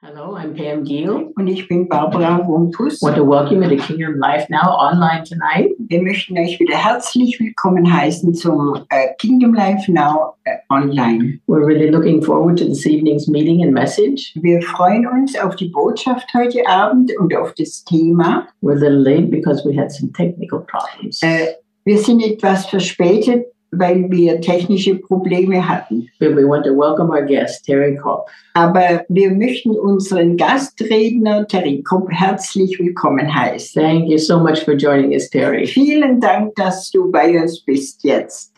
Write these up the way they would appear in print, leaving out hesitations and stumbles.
Hello, I'm Pam Giel. Und ich bin Barbara Rumpus. Want to welcome you to Kingdom Life Now online tonight. Wir möchten euch wieder herzlich willkommen heißen zum Kingdom Life Now online. We're really looking forward to this evening's meeting and message. Wir freuen uns auf die Botschaft heute Abend und auf das Thema. We're a little late because we had some technical problems. Wir sind etwas verspätet, weil wir technische Probleme hatten. But we want to welcome our guest, Terry Kopp. Aber wir möchten unseren Gastredner Terry Kopp herzlich willkommen heißen. Thank you so much for joining us, Terry. Vielen Dank, dass du bei uns bist jetzt.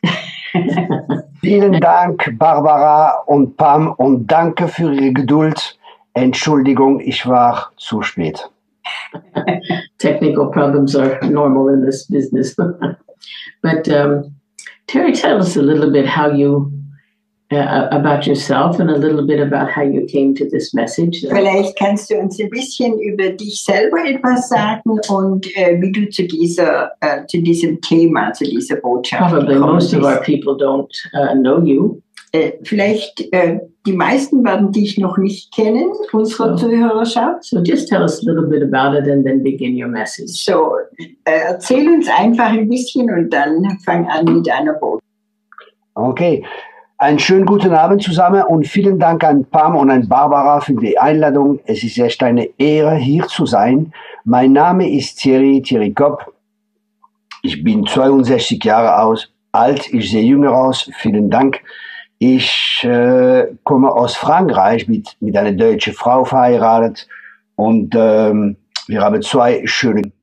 Vielen Dank, Barbara und Pam, und danke für Ihre Geduld. Entschuldigung, ich war zu spät. Technical problems are normal in this business. But Terry, tell us a little bit how you, about yourself and a little bit about how you came to this message. Vielleicht kannst du uns ein bisschen über dich selber etwas sagen und wie du zu diesem Thema, zu dieser Botschaft Probably gekommen most of bist. our people don't know you. Vielleicht die meisten werden dich noch nicht kennen, unsere Zuhörerschaft. So just tell us a little bit about it and then begin your message. So, erzähl uns einfach ein bisschen und dann fang an mit einer Botschaft. Okay, einen schönen guten Abend zusammen und vielen Dank an Pam und an Barbara für die Einladung. Es ist echt eine Ehre, hier zu sein. Mein Name ist Thierry Kopp. Ich bin 62 Jahre alt, ich sehe jünger aus. Vielen Dank. Ich komme aus Frankreich mit einer deutschen Frau verheiratet und wir haben zwei schöne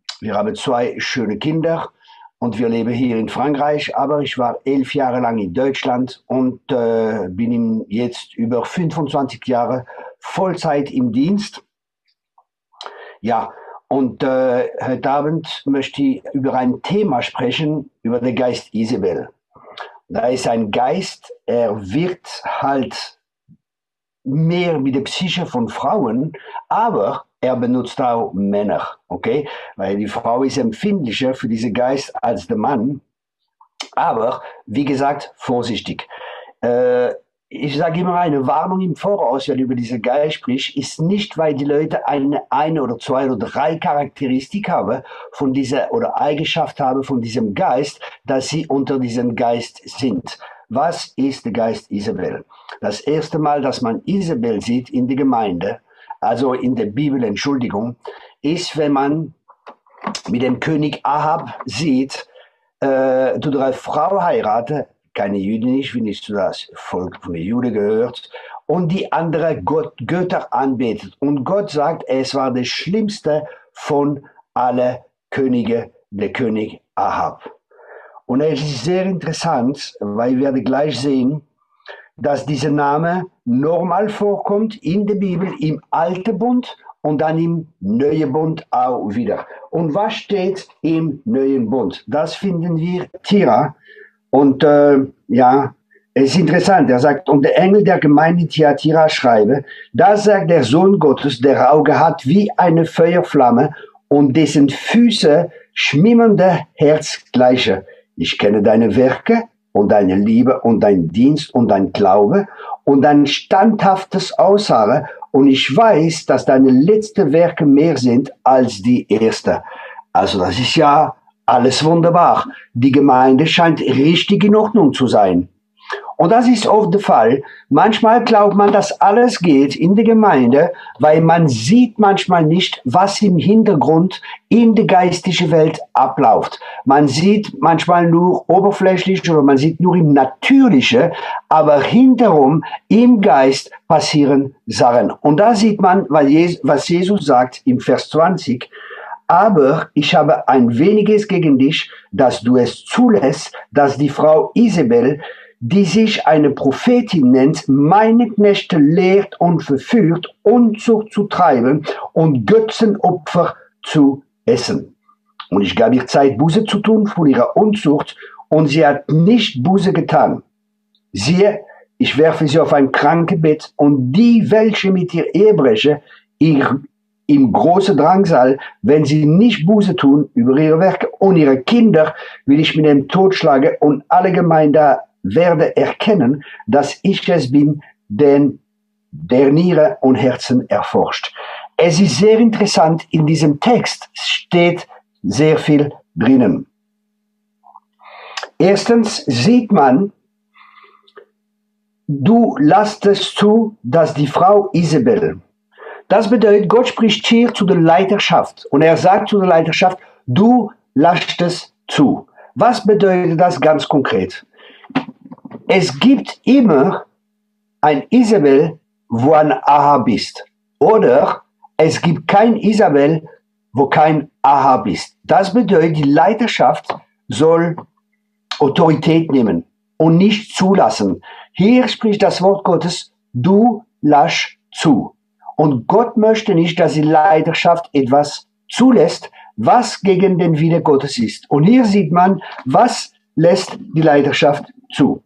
Kinder und wir leben hier in Frankreich, aber ich war 11 Jahre lang in Deutschland und bin jetzt über 25 Jahre Vollzeit im Dienst. Ja, und heute Abend möchte ich über ein Thema sprechen, über den Geist Isabel. Da ist ein Geist, er wirkt halt mehr mit der Psyche von Frauen, aber er benutzt auch Männer, okay? Weil die Frau ist empfindlicher für diesen Geist als der Mann. Aber, wie gesagt, vorsichtig. Ich sage immer eine Warnung im Voraus, wenn über diesen Geist spricht, ist nicht, weil die Leute eine oder zwei oder drei Charakteristik haben von dieser oder Eigenschaft haben von diesem Geist, dass sie unter diesem Geist sind. Was ist der Geist Isabel? Das erste Mal, dass man Isabel sieht in der Gemeinde, also in der Bibel, Entschuldigung, ist, wenn man mit dem König Ahab sieht, du eine Frau heirate, keine Jüdin ist, wie nicht zu das Volk von den Juden gehört, und die andere Götter anbetet. Und Gott sagt, es war das Schlimmste von allen Königen, der König Ahab. Und es ist sehr interessant, weil wir werden gleich sehen, dass dieser Name normal vorkommt in der Bibel, im Alten Bund und dann im Neuen Bund auch wieder. Und was steht im Neuen Bund? Das finden wir Tira. Und ja, es ist interessant, er sagt, und der Engel der Gemeinde Thyatira schreibe, da sagt der Sohn Gottes, der Auge hat wie eine Feuerflamme und dessen Füße schwimmende Herz gleiche. Ich kenne deine Werke und deine Liebe und dein Dienst und dein Glaube und dein standhaftes Ausharren und ich weiß, dass deine letzten Werke mehr sind als die erste. Also das ist ja alles wunderbar. Die Gemeinde scheint richtig in Ordnung zu sein. Und das ist oft der Fall. Manchmal glaubt man, dass alles geht in der Gemeinde, weil man sieht manchmal nicht, was im Hintergrund in der geistigen Welt abläuft. Man sieht manchmal nur oberflächlich oder man sieht nur im Natürlichen, aber hinterrum im Geist passieren Sachen. Und da sieht man, was Jesus sagt im Vers 20, aber ich habe ein weniges gegen dich, dass du es zulässt, dass die Frau Isabel, die sich eine Prophetin nennt, meine Knechte lehrt und verführt, Unzucht zu treiben und Götzenopfer zu essen. Und ich gab ihr Zeit, Buße zu tun von ihrer Unzucht, und sie hat nicht Buße getan. Siehe, ich werfe sie auf ein Krankenbett, und die, welche mit ihr Ehe brechen, im großen Drangsal, wenn sie nicht Buße tun über ihre Werke und ihre Kinder, will ich mit dem Tod schlagen, und alle Gemeinde werde erkennen, dass ich es bin, den der Niere und Herzen erforscht. Es ist sehr interessant, in diesem Text steht sehr viel drinnen. Erstens sieht man, du lässt es zu, dass die Frau Isabel, das bedeutet, Gott spricht hier zu der Leiterschaft und er sagt zu der Leiterschaft, du lässt es zu. Was bedeutet das ganz konkret? Es gibt immer ein Isabel, wo ein Ahab ist. Oder es gibt kein Isabel, wo kein Ahab ist. Das bedeutet, die Leiterschaft soll Autorität nehmen und nicht zulassen. Hier spricht das Wort Gottes, du lässt zu. Und Gott möchte nicht, dass die Leiterschaft etwas zulässt, was gegen den Wille Gottes ist. Und hier sieht man, was lässt die Leiterschaft zu.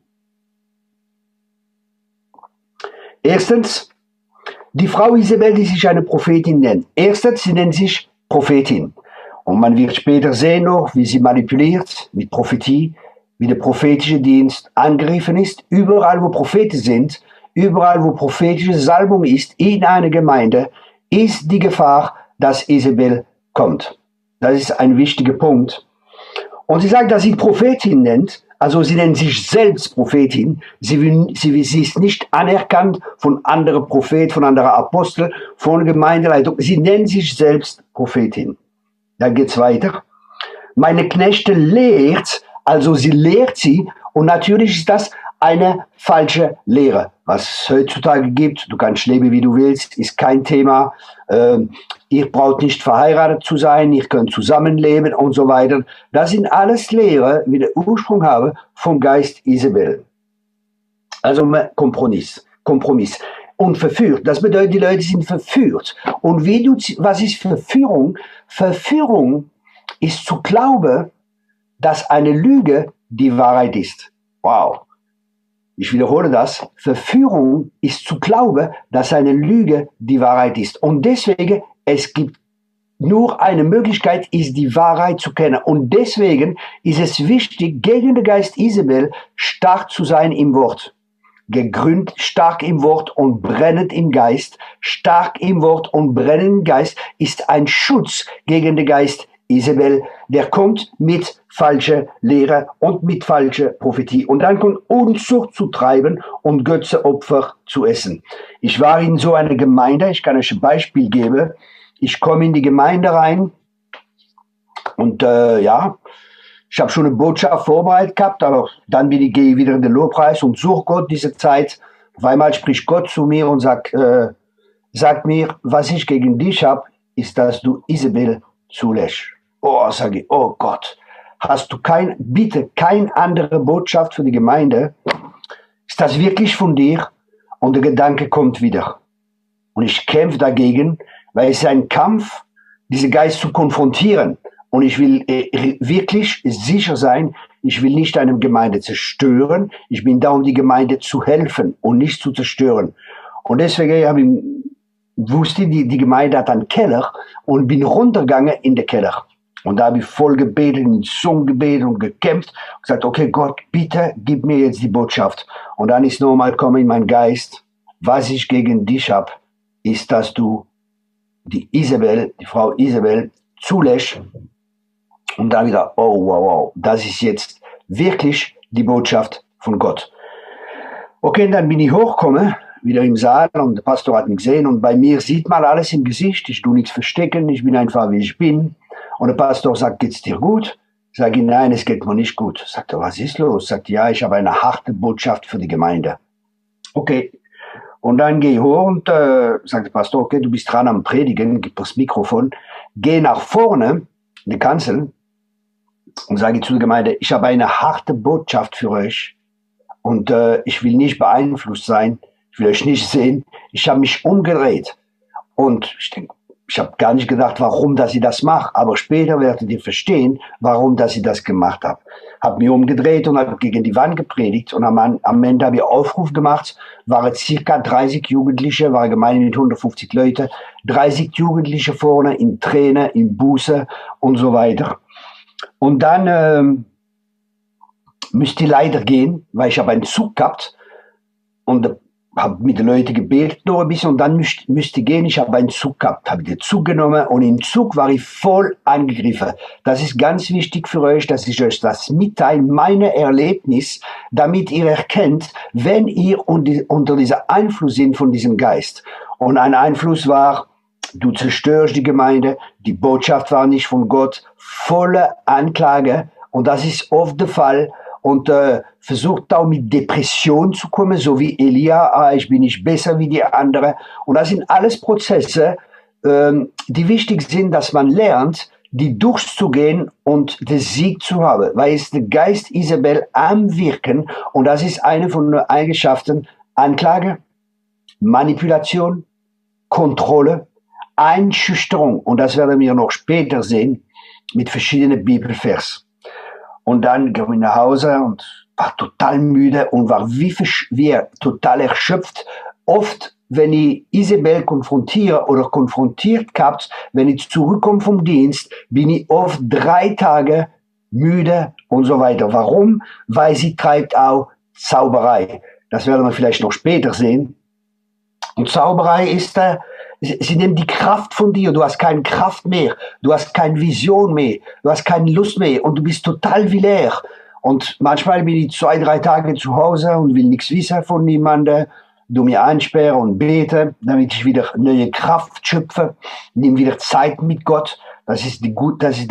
Erstens, die Frau Isabel, die sich eine Prophetin nennt. Erstens, sie nennt sich Prophetin. Und man wird später sehen noch, wie sie manipuliert mit Prophetie, wie der prophetische Dienst angegriffen ist. Überall, wo Propheten sind, überall, wo prophetische Salbung ist, in einer Gemeinde, ist die Gefahr, dass Isabel kommt. Das ist ein wichtiger Punkt. Und sie sagt, dass sie Prophetin nennt, also sie nennt sich selbst Prophetin. Sie ist nicht anerkannt von anderen Propheten, von anderen Aposteln, von Gemeindeleitung. Sie nennt sich selbst Prophetin. Dann geht's weiter. Meine Knechte lehrt, also sie lehrt sie, und natürlich ist das eine falsche Lehre. Was es heutzutage gibt, du kannst leben, wie du willst, ist kein Thema. Ihr braucht nicht verheiratet zu sein, ihr könnt zusammenleben und so weiter. Das sind alles Lehre, wie der Ursprung habe, vom Geist Isabel. Also Kompromiss. Und verführt, das bedeutet, die Leute sind verführt. Und was ist Verführung? Verführung ist zu glauben, dass eine Lüge die Wahrheit ist. Wow. Ich wiederhole das. Verführung ist zu glauben, dass eine Lüge die Wahrheit ist. Und deswegen, es gibt nur eine Möglichkeit, ist die Wahrheit zu kennen. Und deswegen ist es wichtig, gegen den Geist Isabel stark zu sein im Wort. Gegründet, stark im Wort und brennend im Geist. Stark im Wort und brennend im Geist ist ein Schutz gegen den Geist Isabel, der kommt mit falscher Lehre und mit falscher Prophetie. Und dann kommt Unzucht zu treiben und Götzenopfer zu essen. Ich war in so einer Gemeinde, ich kann euch ein Beispiel geben. Ich komme in die Gemeinde rein und ich habe schon eine Botschaft vorbereitet gehabt, aber dann gehe ich wieder in den Lobpreis und suche Gott diese Zeit. Auf einmal spricht Gott zu mir und sagt mir, was ich gegen dich habe, ist, dass du Isabel zulässt. Oh, sage ich, oh Gott, hast du bitte keine andere Botschaft für die Gemeinde? Ist das wirklich von dir? Und der Gedanke kommt wieder. Und ich kämpfe dagegen, weil es ist ein Kampf, diesen Geist zu konfrontieren. Und ich will wirklich sicher sein, ich will nicht eine Gemeinde zerstören. Ich bin da, um die Gemeinde zu helfen und nicht zu zerstören. Und deswegen wusste die Gemeinde hat einen Keller und bin runtergegangen in den Keller. Und da habe ich voll gebetet, in Zungen gebetet und gekämpft und gesagt, okay Gott, bitte gib mir jetzt die Botschaft. Und dann ist nochmal gekommen in meinen Geist, was ich gegen dich habe, ist, dass du die Frau Isabel zulässt. Und dann wieder, oh wow, das ist jetzt wirklich die Botschaft von Gott. Okay, dann bin ich hochgekommen, wieder im Saal, und der Pastor hat mich gesehen und bei mir sieht man alles im Gesicht, ich tue nichts verstecken, ich bin einfach wie ich bin. Und der Pastor sagt, geht's dir gut? Sage ich, nein, es geht mir nicht gut. Sagt er, was ist los? Sagt, ja, ich habe eine harte Botschaft für die Gemeinde. Okay. Und dann gehe ich hoch und sagt der Pastor, okay, du bist dran am Predigen, gib das Mikrofon, geh nach vorne, in die Kanzel, und sage zu der Gemeinde, ich habe eine harte Botschaft für euch und ich will nicht beeinflusst sein, ich will euch nicht sehen. Ich habe mich umgedreht und ich habe gar nicht gedacht, warum dass ich das mache, aber später werdet ihr verstehen, warum dass ich das gemacht habe. Habe mich umgedreht und habe gegen die Wand gepredigt und am Ende habe ich Aufruf gemacht, waren circa 30 Jugendliche, war eine Gemeinde mit 150 Leuten, 30 Jugendliche vorne in Tränen, in Buße und so weiter. Und dann müsste ich leider gehen, weil ich habe einen Zug gehabt und habe mit den Leuten gebetet noch ein bisschen und dann müsste gehen. Ich habe einen Zug gehabt, habe den Zug genommen und im Zug war ich voll angegriffen. Das ist ganz wichtig für euch, dass ich euch das mitteile, meine Erlebnis, damit ihr erkennt, wenn ihr unter dieser Einfluss sind von diesem Geist. Und ein Einfluss war, du zerstörst die Gemeinde, die Botschaft war nicht von Gott, volle Anklage und das ist oft der Fall. Und versucht auch mit Depression zu kommen, so wie Elia, ich bin nicht besser wie die anderen. Und das sind alles Prozesse, die wichtig sind, dass man lernt, die durchzugehen und den Sieg zu haben. Weil es der Geist Isabel am Wirken und das ist eine von den Eigenschaften Anklage, Manipulation, Kontrolle, Einschüchterung. Und das werden wir noch später sehen mit verschiedenen Bibelvers. Und dann ging ich nach Hause und war total müde und war wie total erschöpft. Oft, wenn ich Isabel konfrontiere oder konfrontiert gehabt, wenn ich zurückkomme vom Dienst, bin ich oft 3 Tage müde und so weiter. Warum? Weil sie treibt auch Zauberei. Das werden wir vielleicht noch später sehen. Und Zauberei ist sie nimmt die Kraft von dir, du hast keine Kraft mehr, du hast keine Vision mehr, du hast keine Lust mehr und du bist total wie leer. Und manchmal bin ich 2, 3 Tage zu Hause und will nichts wissen von niemandem, du mir einsperren und bete, damit ich wieder neue Kraft schöpfe, nimm wieder Zeit mit Gott. Das ist die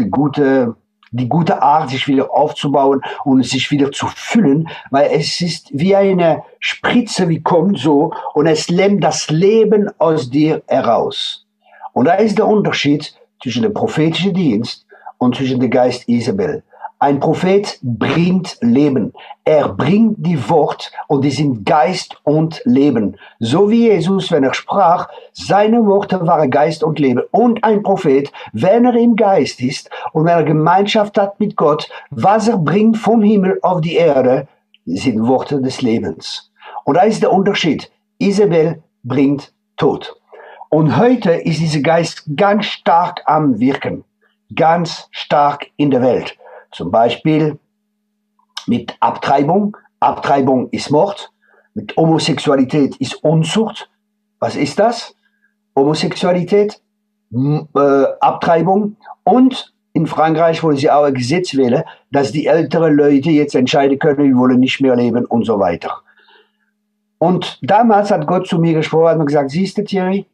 gute Art, sich wieder aufzubauen und sich wieder zu füllen, weil es ist wie eine Spritze, wie kommt so, und es lähmt das Leben aus dir heraus. Und da ist der Unterschied zwischen dem prophetischen Dienst und zwischen dem Geist Isabel. Ein Prophet bringt Leben. Er bringt die Wort und die sind Geist und Leben. So wie Jesus, wenn er sprach, seine Worte waren Geist und Leben. Und ein Prophet, wenn er im Geist ist und wenn er Gemeinschaft hat mit Gott, was er bringt vom Himmel auf die Erde, sind Worte des Lebens. Und da ist der Unterschied. Isabel bringt Tod. Und heute ist dieser Geist ganz stark am Wirken. Ganz stark in der Welt. Zum Beispiel mit Abtreibung. Abtreibung ist Mord. Mit Homosexualität ist Unzucht. Was ist das? Homosexualität, Abtreibung. Und in Frankreich wollen sie auch ein Gesetz wählen, dass die älteren Leute jetzt entscheiden können, wir wollen nicht mehr leben und so weiter. Und damals hat Gott zu mir gesprochen, hat mir gesagt, siehst du, Thierry,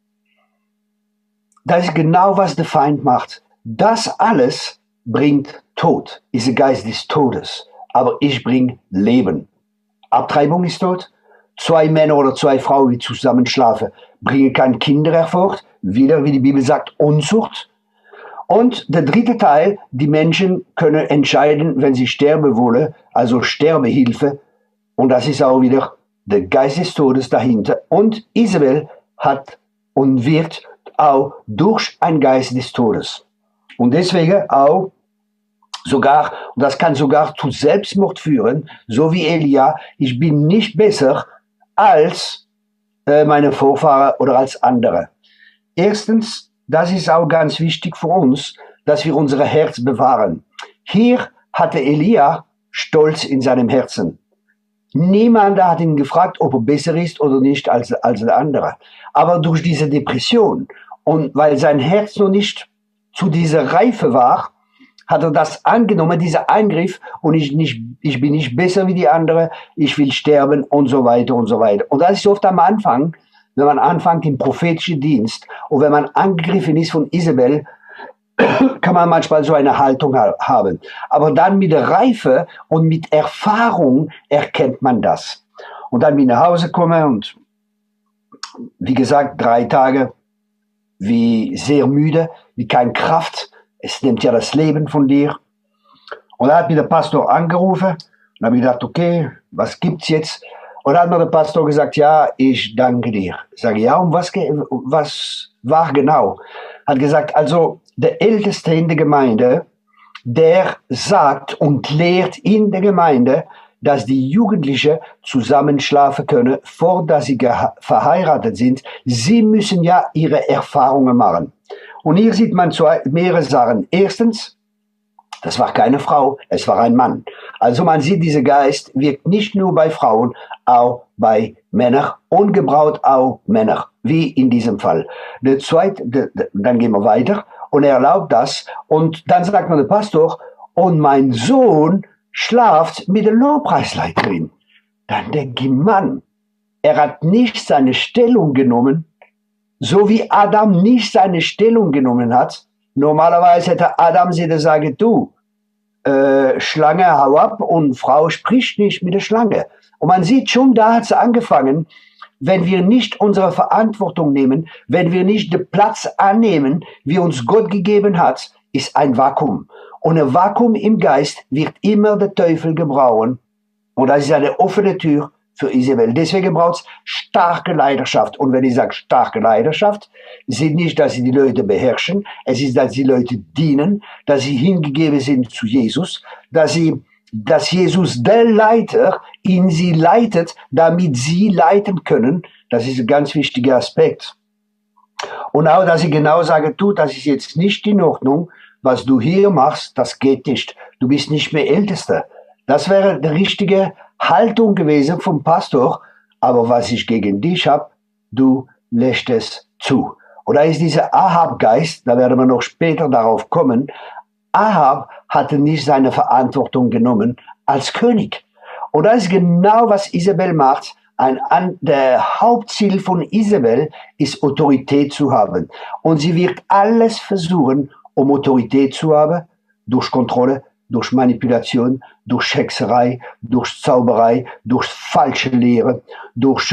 das ist genau, was der Feind macht. Das alles bringt Tod, ist der Geist des Todes. Aber ich bringe Leben. Abtreibung ist Tod. 2 Männer oder 2 Frauen, die zusammenschlafen, bringen keine Kinder hervor. Wieder, wie die Bibel sagt, Unzucht. Und der dritte Teil, die Menschen können entscheiden, wenn sie sterben wollen, also Sterbehilfe. Und das ist auch wieder der Geist des Todes dahinter. Und Isabel hat und wird auch durch einen Geist des Todes. Und deswegen auch sogar, und das kann sogar zu Selbstmord führen, so wie Elia, ich bin nicht besser als meine Vorfahren oder als andere. Erstens, das ist auch ganz wichtig für uns, dass wir unser Herz bewahren. Hier hatte Elia Stolz in seinem Herzen. Niemand hat ihn gefragt, ob er besser ist oder nicht als der andere. Aber durch diese Depression und weil sein Herz noch nicht zu dieser Reife war, hat er das angenommen, dieser Eingriff, und ich bin nicht besser wie die anderen, ich will sterben und so weiter und so weiter. Und das ist oft am Anfang, wenn man anfängt im prophetischen Dienst und wenn man angegriffen ist von Isabel, kann man manchmal so eine Haltung haben. Aber dann mit der Reife und mit Erfahrung erkennt man das. Und dann bin ich nach Hause gekommen und wie gesagt, 3 Tage wie sehr müde, wie keine Kraft. Es nimmt ja das Leben von dir. Und da hat mir der Pastor angerufen und da habe ich gedacht, okay, was gibt's jetzt? Und dann hat mir der Pastor gesagt, ja, ich danke dir. Ich sage, ja, und was war genau? Hat gesagt, also der Älteste in der Gemeinde, der sagt und lehrt in der Gemeinde, dass die Jugendlichen zusammenschlafen können, vor dass sie verheiratet sind. Sie müssen ja ihre Erfahrungen machen. Und hier sieht man mehrere Sachen. Erstens, Das war keine Frau, es war ein Mann. Also man sieht, dieser Geist wirkt nicht nur bei Frauen, auch bei Männern und gebraucht auch Männer, wie in diesem Fall. Dann gehen wir weiter und er erlaubt das und dann sagt man der Pastor, und mein Sohn schlaft mit der Lobpreisleiterin. Dann denke ich, Mann, er hat nicht seine Stellung genommen, so wie Adam nicht seine Stellung genommen hat. Normalerweise hätte Adam sie sagen, du, Schlange, hau ab, und Frau spricht nicht mit der Schlange. Und man sieht schon, da hat es angefangen, wenn wir nicht unsere Verantwortung nehmen, wenn wir nicht den Platz annehmen, wie uns Gott gegeben hat, ist ein Vakuum. Und ein Vakuum im Geist wird immer der Teufel gebrauchen. Und das ist eine offene Tür für Isabel. Deswegen braucht es starke Leidenschaft. Und wenn ich sage starke Leidenschaft, ist nicht, dass sie die Leute beherrschen, es ist, dass die Leute dienen, dass sie hingegeben sind zu Jesus, dass Jesus der Leiter in sie leitet, damit sie leiten können. Das ist ein ganz wichtiger Aspekt. Und auch, dass ich genau sage, du, das ist jetzt nicht in Ordnung, was du hier machst, das geht nicht. Du bist nicht mehr Ältester. Das wäre die richtige Haltung gewesen vom Pastor, aber was ich gegen dich habe, du lässt es zu. Und da ist dieser Ahab-Geist, da werden wir noch später darauf kommen. Ahab hatte nicht seine Verantwortung genommen als König. Und das ist genau, was Isabel macht. Der Hauptziel von Isabel ist, Autorität zu haben. Und sie wird alles versuchen, um Autorität zu haben, durch Kontrolle, durch Manipulation, durch Hexerei, durch Zauberei, durch falsche Lehre, durch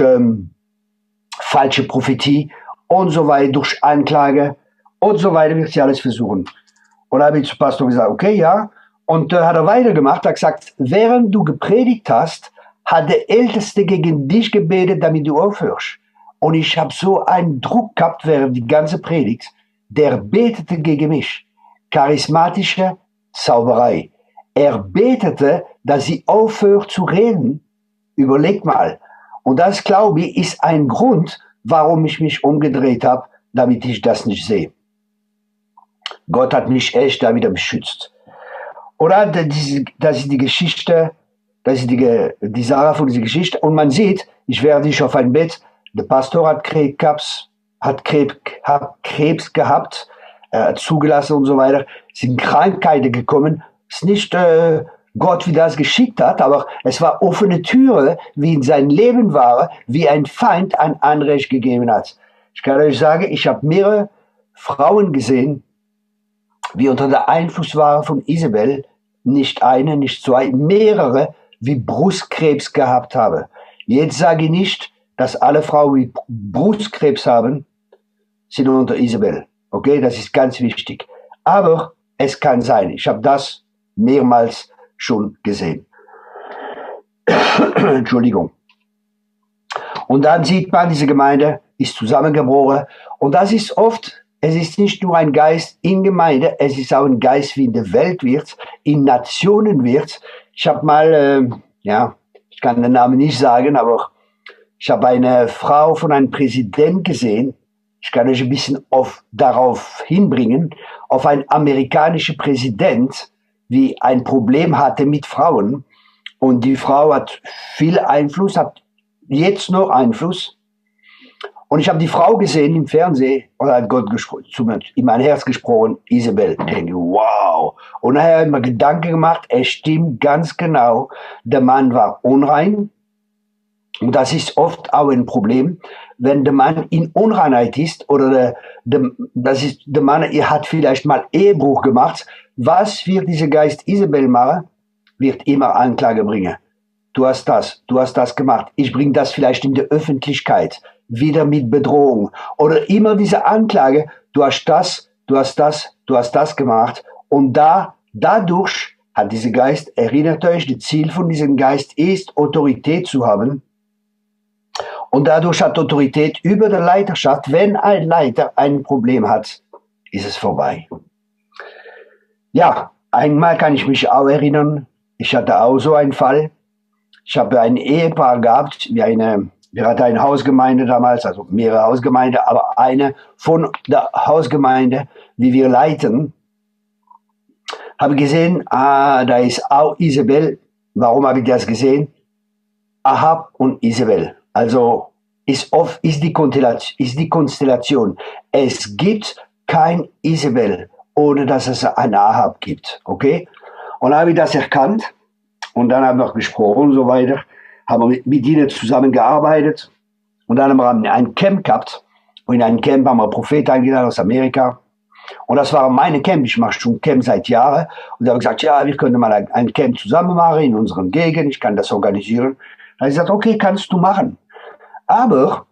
falsche Prophetie und so weiter, durch Anklage und so weiter wird sie alles versuchen. Und da habe ich zum Pastor gesagt, okay, ja. Und hat er weitergemacht, hat gesagt, während du gepredigt hast, hat der Älteste gegen dich gebetet, damit du aufhörst. Und ich habe so einen Druck gehabt während die ganze Predigt, der betete gegen mich. Charismatische Zauberei. Er betete, dass sie aufhört zu reden. Überleg mal. Und das, glaube ich, ist ein Grund, warum ich mich umgedreht habe, damit ich das nicht sehe. Gott hat mich echt da wieder beschützt. Oder das ist die Geschichte, das ist die Sache von dieser Geschichte. Und man sieht, ich werde nicht auf ein Bett, der Pastor hat Krebs gehabt, zugelassen und so weiter, sind Krankheiten gekommen. Es ist nicht Gott, wie das geschickt hat, aber es war offene Türe, wie in sein Leben war, wie ein Feind ein Anrecht gegeben hat. Ich kann euch sagen, ich habe mehrere Frauen gesehen, wie unter der Einfluss waren von Isabel, nicht eine, nicht zwei, mehrere, wie Brustkrebs gehabt haben. Jetzt sage ich nicht, dass alle Frauen, die Brustkrebs haben, sind unter Isabel. Okay, das ist ganz wichtig. Aber es kann sein. Ich habe das mehrmals schon gesehen. Entschuldigung. Und dann sieht man, diese Gemeinde ist zusammengebrochen. Und das ist oft, es ist nicht nur ein Geist in Gemeinde, es ist auch ein Geist, wie in der Welt wird, in Nationen wird. Ich habe mal, ich kann den Namen nicht sagen, aber ich habe eine Frau von einem Präsident gesehen. Ich kann euch ein bisschen darauf hinbringen, auf einen amerikanischen Präsident, wie ein Problem hatte mit Frauen. Und die Frau hat viel Einfluss, hat jetzt noch Einfluss. Und ich habe die Frau gesehen im Fernsehen und hat Gott in mein Herz gesprochen, Isabel. Ich denke, wow. Und nachher habe ich mir Gedanken gemacht, es stimmt ganz genau, der Mann war unrein. Und das ist oft auch ein Problem, wenn der Mann in Unreinheit ist oder der Mann, er hat vielleicht mal Ehebruch gemacht. Was wird dieser Geist Isabel machen? Wird immer Anklage bringen. Du hast das gemacht. Ich bringe das vielleicht in die Öffentlichkeit, wieder mit Bedrohung. Oder immer diese Anklage, du hast das gemacht. Und dadurch hat dieser Geist, erinnert euch, das Ziel von diesem Geist ist, Autorität zu haben. Und dadurch hat Autorität über der Leiterschaft. Wenn ein Leiter ein Problem hat, ist es vorbei. Ja, einmal kann ich mich auch erinnern, ich hatte auch so einen Fall. Ich habe ein Ehepaar gehabt, wir hatten eine Hausgemeinde damals, also mehrere Hausgemeinden, aber eine von der Hausgemeinde, wie wir leiten, habe gesehen, da ist auch Isabel. Warum habe ich das gesehen? Ahab und Isabel. Also ist die Konstellation. Es gibt kein Isabel, ohne dass es ein Ahab gibt. Okay? Und dann habe ich das erkannt und dann haben wir gesprochen und so weiter. Haben wir mit ihnen zusammengearbeitet und dann haben wir ein Camp gehabt. Und in einem Camp haben wir Propheten eingeladen aus Amerika. Und das war meine Camp. Ich mache schon Camp seit Jahren. Und da habe ich gesagt, ja, wir können mal ein Camp zusammen machen in unserem Gegend. Ich kann das organisieren. Da habe ich gesagt, okay, kannst du machen. Aber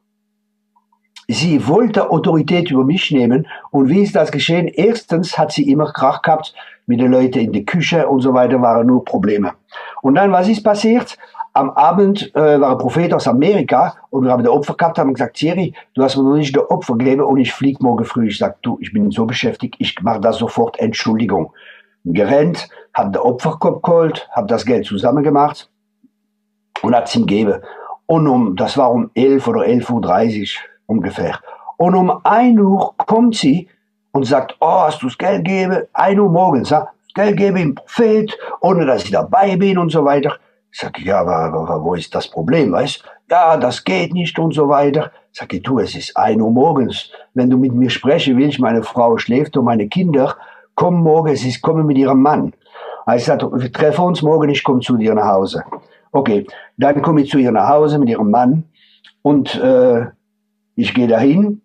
sie wollte Autorität über mich nehmen. Und wie ist das geschehen? Erstens hat sie immer Krach gehabt mit den Leuten in der Küche und so weiter, waren nur Probleme. Und dann, was ist passiert? Am Abend war ein Prophet aus Amerika und wir haben den Opfer gehabt, haben gesagt, Thierry, du hast mir noch nicht den Opfer gegeben und ich fliege morgen früh. Ich sage, du, ich bin so beschäftigt, ich mache das sofort, Entschuldigung. Gerannt, habe den Opferkopf geholt, habe das Geld zusammen gemacht und hat es ihm gegeben. Und das war um 11 oder 11:30 Uhr ungefähr. Und um 1 Uhr kommt sie und sagt, oh, hast du das Geld gegeben? 1 Uhr morgens, ja? Das Geld gebe ich dem Prophet, ohne dass ich dabei bin und so weiter. Ich sage, ja, aber wo ist das Problem, weißt? Ja, das geht nicht und so weiter. Ich sage, du, es ist 1 Uhr morgens. Wenn du mit mir sprechen willst, meine Frau schläft und meine Kinder, komm morgen, komme mit ihrem Mann. Ich sage, wir treffen uns morgen, ich komme zu dir nach Hause. Okay, dann komme ich zu ihr nach Hause mit ihrem Mann und ich gehe dahin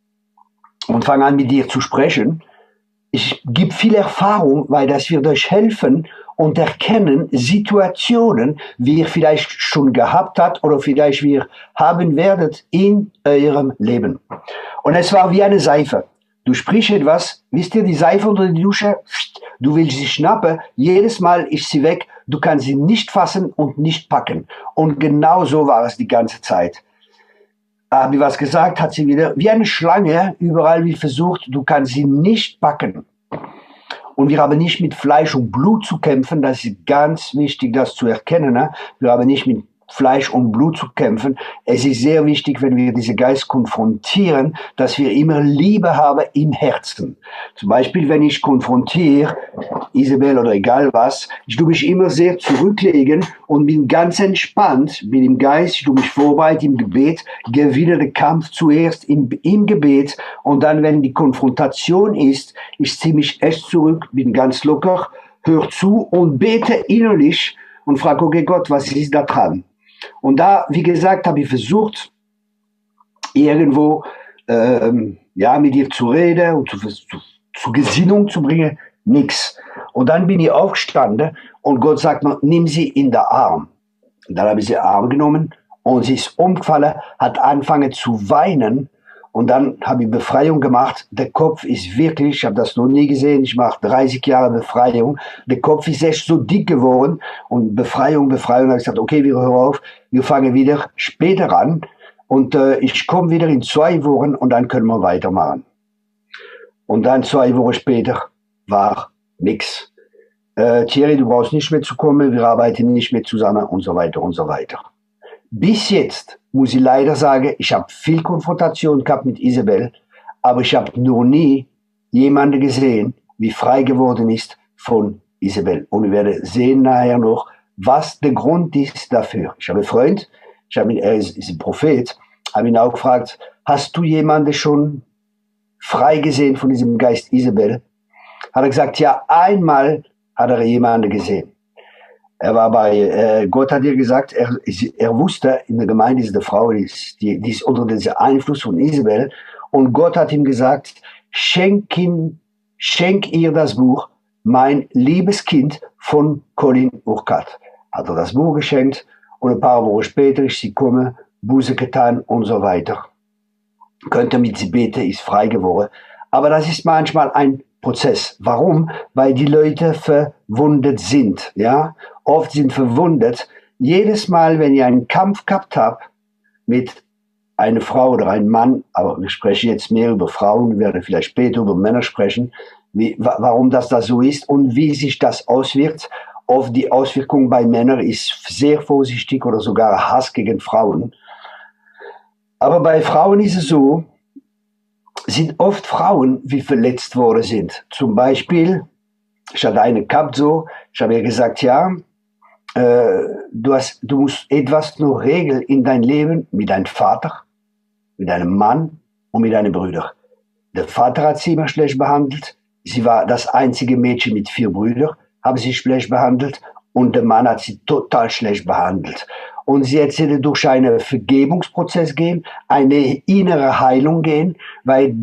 und fange an, mit ihr zu sprechen. Ich gebe viel Erfahrung, weil das wird euch helfen und erkennen Situationen, wie ihr vielleicht schon gehabt habt oder vielleicht wie ihr haben werdet in eurem Leben. Und es war wie eine Seife. Du sprichst etwas, wisst ihr, die Seife unter die Dusche, du willst sie schnappen, jedes Mal ist sie weg, du kannst sie nicht fassen und nicht packen. Und genau so war es die ganze Zeit. Habe ich was gesagt, hat sie wieder, wie eine Schlange, überall wie versucht, du kannst sie nicht packen. Und wir haben nicht mit Fleisch und Blut zu kämpfen, das ist ganz wichtig, das zu erkennen. Ne? Wir haben nicht mit Fleisch und Blut zu kämpfen. Es ist sehr wichtig, wenn wir diesen Geist konfrontieren, dass wir immer Liebe haben im Herzen. Zum Beispiel, wenn ich konfrontiere, Isabel oder egal was, ich tue mich immer sehr zurücklegen und bin ganz entspannt, bin im Geist, ich tue mich vorbereiten im Gebet, gewinne den Kampf zuerst im Gebet und dann, wenn die Konfrontation ist, ich ziehe mich echt zurück, bin ganz locker, höre zu und bete innerlich und frage, okay Gott, was ist da dran? Und da, wie gesagt, habe ich versucht, irgendwo mit ihr zu reden und zu Gesinnung zu bringen, nix. Und dann bin ich aufgestanden und Gott sagt mir, nimm sie in den Arm. Und dann habe ich sie in den Arm genommen und sie ist umgefallen, hat angefangen zu weinen und dann habe ich Befreiung gemacht. Der Kopf ist wirklich, ich habe das noch nie gesehen, ich mache 30 Jahre Befreiung. Der Kopf ist echt so dick geworden und Befreiung. Da habe ich gesagt, okay, wir hören auf, wir fangen wieder später an und ich komme wieder in 2 Wochen und dann können wir weitermachen. Und dann 2 Wochen später war nix. Thierry, du brauchst nicht mehr zu kommen, wir arbeiten nicht mehr zusammen und so weiter und so weiter. Bis jetzt muss ich leider sagen, ich habe viel Konfrontation gehabt mit Isabel, aber ich habe noch nie jemanden gesehen, wie frei geworden ist von Isabel. Und wir werden sehen nachher noch, was der Grund ist dafür. Ich habe einen Freund, er ist ein Prophet, habe ihn auch gefragt, hast du jemanden schon frei gesehen von diesem Geist Isabel? Hat er gesagt, ja, einmal hat er jemanden gesehen. Er war Gott hat ihr gesagt, er wusste, in der Gemeinde ist eine Frau, die ist unter diesem Einfluss von Isabel. Und Gott hat ihm gesagt, schenk ihr das Buch, mein liebes Kind von Colin Urquhart. Hat er das Buch geschenkt und ein paar Wochen später ist sie gekommen, Buße getan und so weiter. Könnte mit sie beten, ist frei geworden. Aber das ist manchmal ein Prozess. Warum? Weil die Leute verwundet sind. Ja? Oft sind verwundet. Jedes Mal, wenn ich einen Kampf gehabt habe mit einer Frau oder einem Mann, aber wir sprechen jetzt mehr über Frauen, wir werden vielleicht später über Männer sprechen, warum das so ist und wie sich das auswirkt. Oft die Auswirkung bei Männern ist sehr vorsichtig oder sogar Hass gegen Frauen. Aber bei Frauen ist es so, sind oft Frauen, die verletzt worden sind. Zum Beispiel Ich hatte eine gehabt so, ich habe ihr gesagt, ja, du musst etwas nur regeln in dein Leben mit deinem Vater, mit deinem Mann und mit deinen Brüdern. Der Vater hat sie immer schlecht behandelt. Sie war das einzige Mädchen mit 4 Brüdern, haben sie schlecht behandelt und der Mann hat sie total schlecht behandelt. Und sie hätte durch einen Vergebungsprozess gehen, eine innere Heilung gehen, weil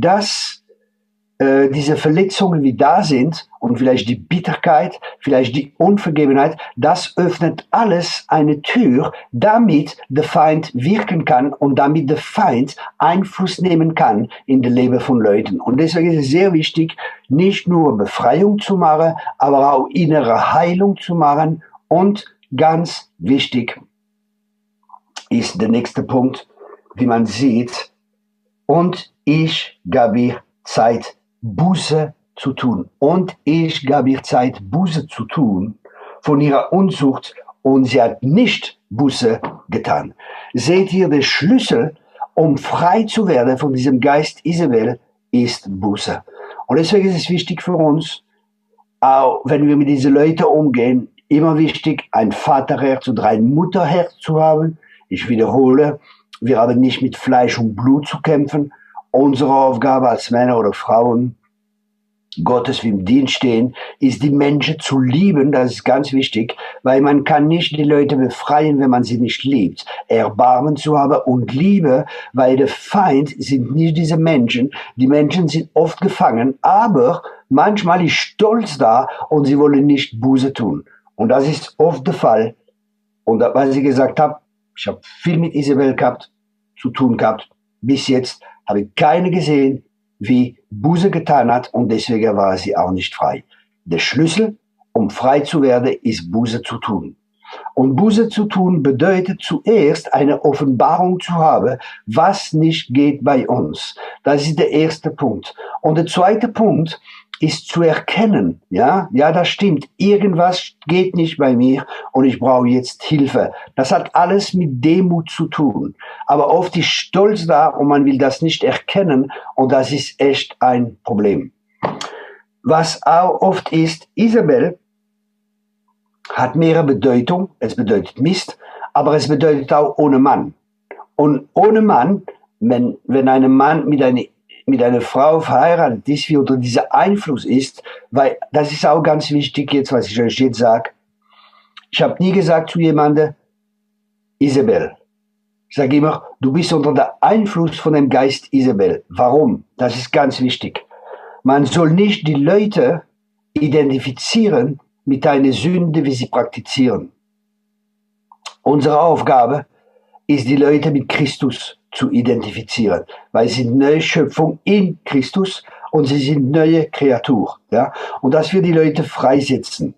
diese Verletzungen, die da sind und vielleicht die Bitterkeit, vielleicht die Unvergebenheit, das öffnet alles eine Tür, damit der Feind wirken kann und damit der Feind Einfluss nehmen kann in das Leben von Leuten. Und deswegen ist es sehr wichtig, nicht nur Befreiung zu machen, aber auch innere Heilung zu machen. Und ganz wichtig ist der nächste Punkt, wie man sieht, und ich gab ihr Zeit, Buße zu tun. Und ich gab ihr Zeit, Buße zu tun von ihrer Unzucht und sie hat nicht Buße getan. Seht ihr, der Schlüssel, um frei zu werden von diesem Geist Isabel, ist Buße. Und deswegen ist es wichtig für uns, auch wenn wir mit diesen Leuten umgehen, immer wichtig, ein Vaterherz und ein Mutterherz zu haben. Ich wiederhole, wir haben nicht mit Fleisch und Blut zu kämpfen. Unsere Aufgabe als Männer oder Frauen, Gottes wie im Dienst stehen, ist die Menschen zu lieben. Das ist ganz wichtig, weil man kann nicht die Leute befreien, wenn man sie nicht liebt. Erbarmen zu haben und Liebe, weil der Feind sind nicht diese Menschen. Die Menschen sind oft gefangen, aber manchmal ist Stolz da und sie wollen nicht Buße tun. Und das ist oft der Fall. Und was ich gesagt habe, ich habe viel mit Isabel zu tun gehabt. Bis jetzt habe ich keine gesehen, wie Buße getan hat und deswegen war sie auch nicht frei. Der Schlüssel, um frei zu werden, ist Buße zu tun. Und Buße zu tun bedeutet zuerst eine Offenbarung zu haben, was nicht geht bei uns. Das ist der erste Punkt. Und der zweite Punkt ist zu erkennen, ja, das stimmt, irgendwas geht nicht bei mir und ich brauche jetzt Hilfe. Das hat alles mit Demut zu tun. Aber oft ist Stolz da und man will das nicht erkennen und das ist echt ein Problem. Was auch oft ist, Isabel hat mehrere Bedeutung. Es bedeutet Mist, aber es bedeutet auch ohne Mann. Und ohne Mann, wenn ein Mann mit einer Frau verheiratet ist, wie unter dieser Einfluss ist, weil das ist auch ganz wichtig jetzt, was ich euch jetzt sage. Ich habe nie gesagt zu jemandem, Isabel. Ich sage immer, du bist unter der Einfluss von dem Geist Isabel. Warum? Das ist ganz wichtig. Man soll nicht die Leute identifizieren mit einer Sünde, wie sie praktizieren. Unsere Aufgabe ist, die Leute mit Christus zu identifizieren, weil sie sind neue Schöpfung in Christus und sie sind neue Kreatur. Ja? Und dass wir die Leute freisetzen.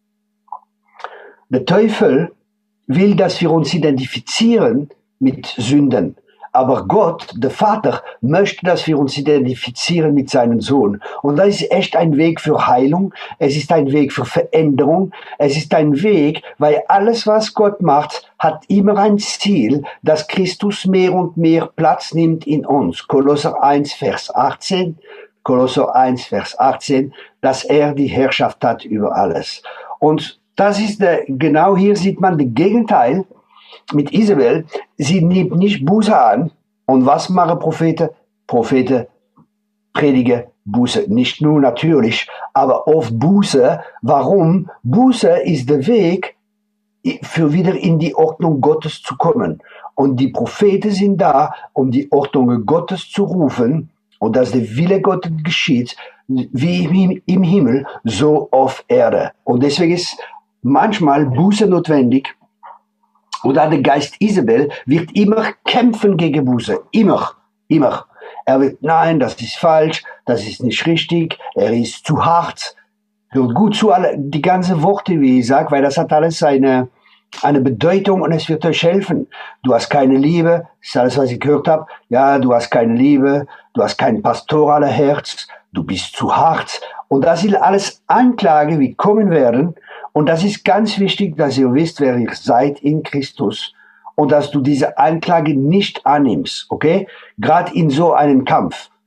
Der Teufel will, dass wir uns identifizieren mit Sünden. Aber Gott, der Vater, möchte, dass wir uns identifizieren mit seinem Sohn. Und das ist echt ein Weg für Heilung. Es ist ein Weg für Veränderung. Es ist ein Weg, weil alles, was Gott macht, hat immer ein Ziel, dass Christus mehr und mehr Platz nimmt in uns. Kolosser 1, Vers 18. Kolosser 1, Vers 18, dass er die Herrschaft hat über alles. Und das ist genau hier sieht man das Gegenteil. Mit Isabel, sie nimmt nicht Buße an. Und was machen Propheten? Propheten predigen Buße. Nicht nur natürlich, aber oft Buße. Warum? Buße ist der Weg, für wieder in die Ordnung Gottes zu kommen. Und die Propheten sind da, um die Ordnung Gottes zu rufen und dass der Wille Gottes geschieht, wie im Himmel, so auf Erde. Und deswegen ist manchmal Buße notwendig. Und der Geist Isabel wird immer kämpfen gegen Buße. Immer. Er wird, nein, das ist falsch, das ist nicht richtig, er ist zu hart. Hört gut zu, die ganzen Worte, wie ich sage, weil das hat alles eine Bedeutung und es wird euch helfen. Du hast keine Liebe, das ist alles, was ich gehört habe. Ja, du hast keine Liebe, du hast kein pastorales Herz, du bist zu hart. Und das sind alles Anklagen, die kommen werden. Und das ist ganz wichtig, dass ihr wisst, wer ihr seid in Christus und dass du diese Anklage nicht annimmst, okay? Gerade in so einem Kampf.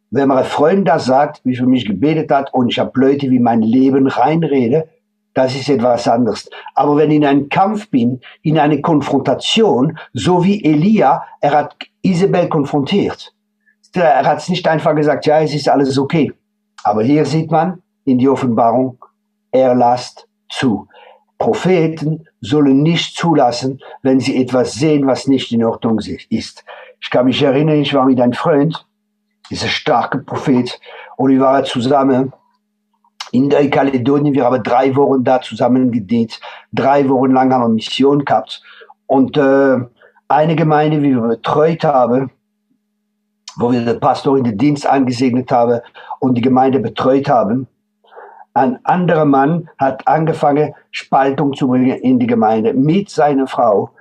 wenn mir ein Freund das sagt, wie für mich gebetet hat und ich habe Leute, wie mein Leben reinrede, das ist etwas anderes. Aber wenn ich in einem Kampf bin, in eine Konfrontation, so wie Elia, er hat Isabel konfrontiert. Er hat es nicht einfach gesagt, ja, es ist alles okay. Aber hier sieht man in die Offenbarung, er lässt zu. Propheten sollen nicht zulassen, wenn sie etwas sehen, was nicht in Ordnung ist. Ich kann mich erinnern, ich war mit einem Freund, dieser starke Prophet, und wir waren zusammen in Neukaledonien. Wir haben 3 Wochen da zusammen gedient. 3 Wochen lang haben wir Mission gehabt. Und eine Gemeinde, wie wir betreut haben, wo wir den Pastor in den Dienst angesegnet haben und die Gemeinde betreut haben, ein anderer Mann hat angefangen, Spaltung zu bringen in die Gemeinde mit seiner Frau.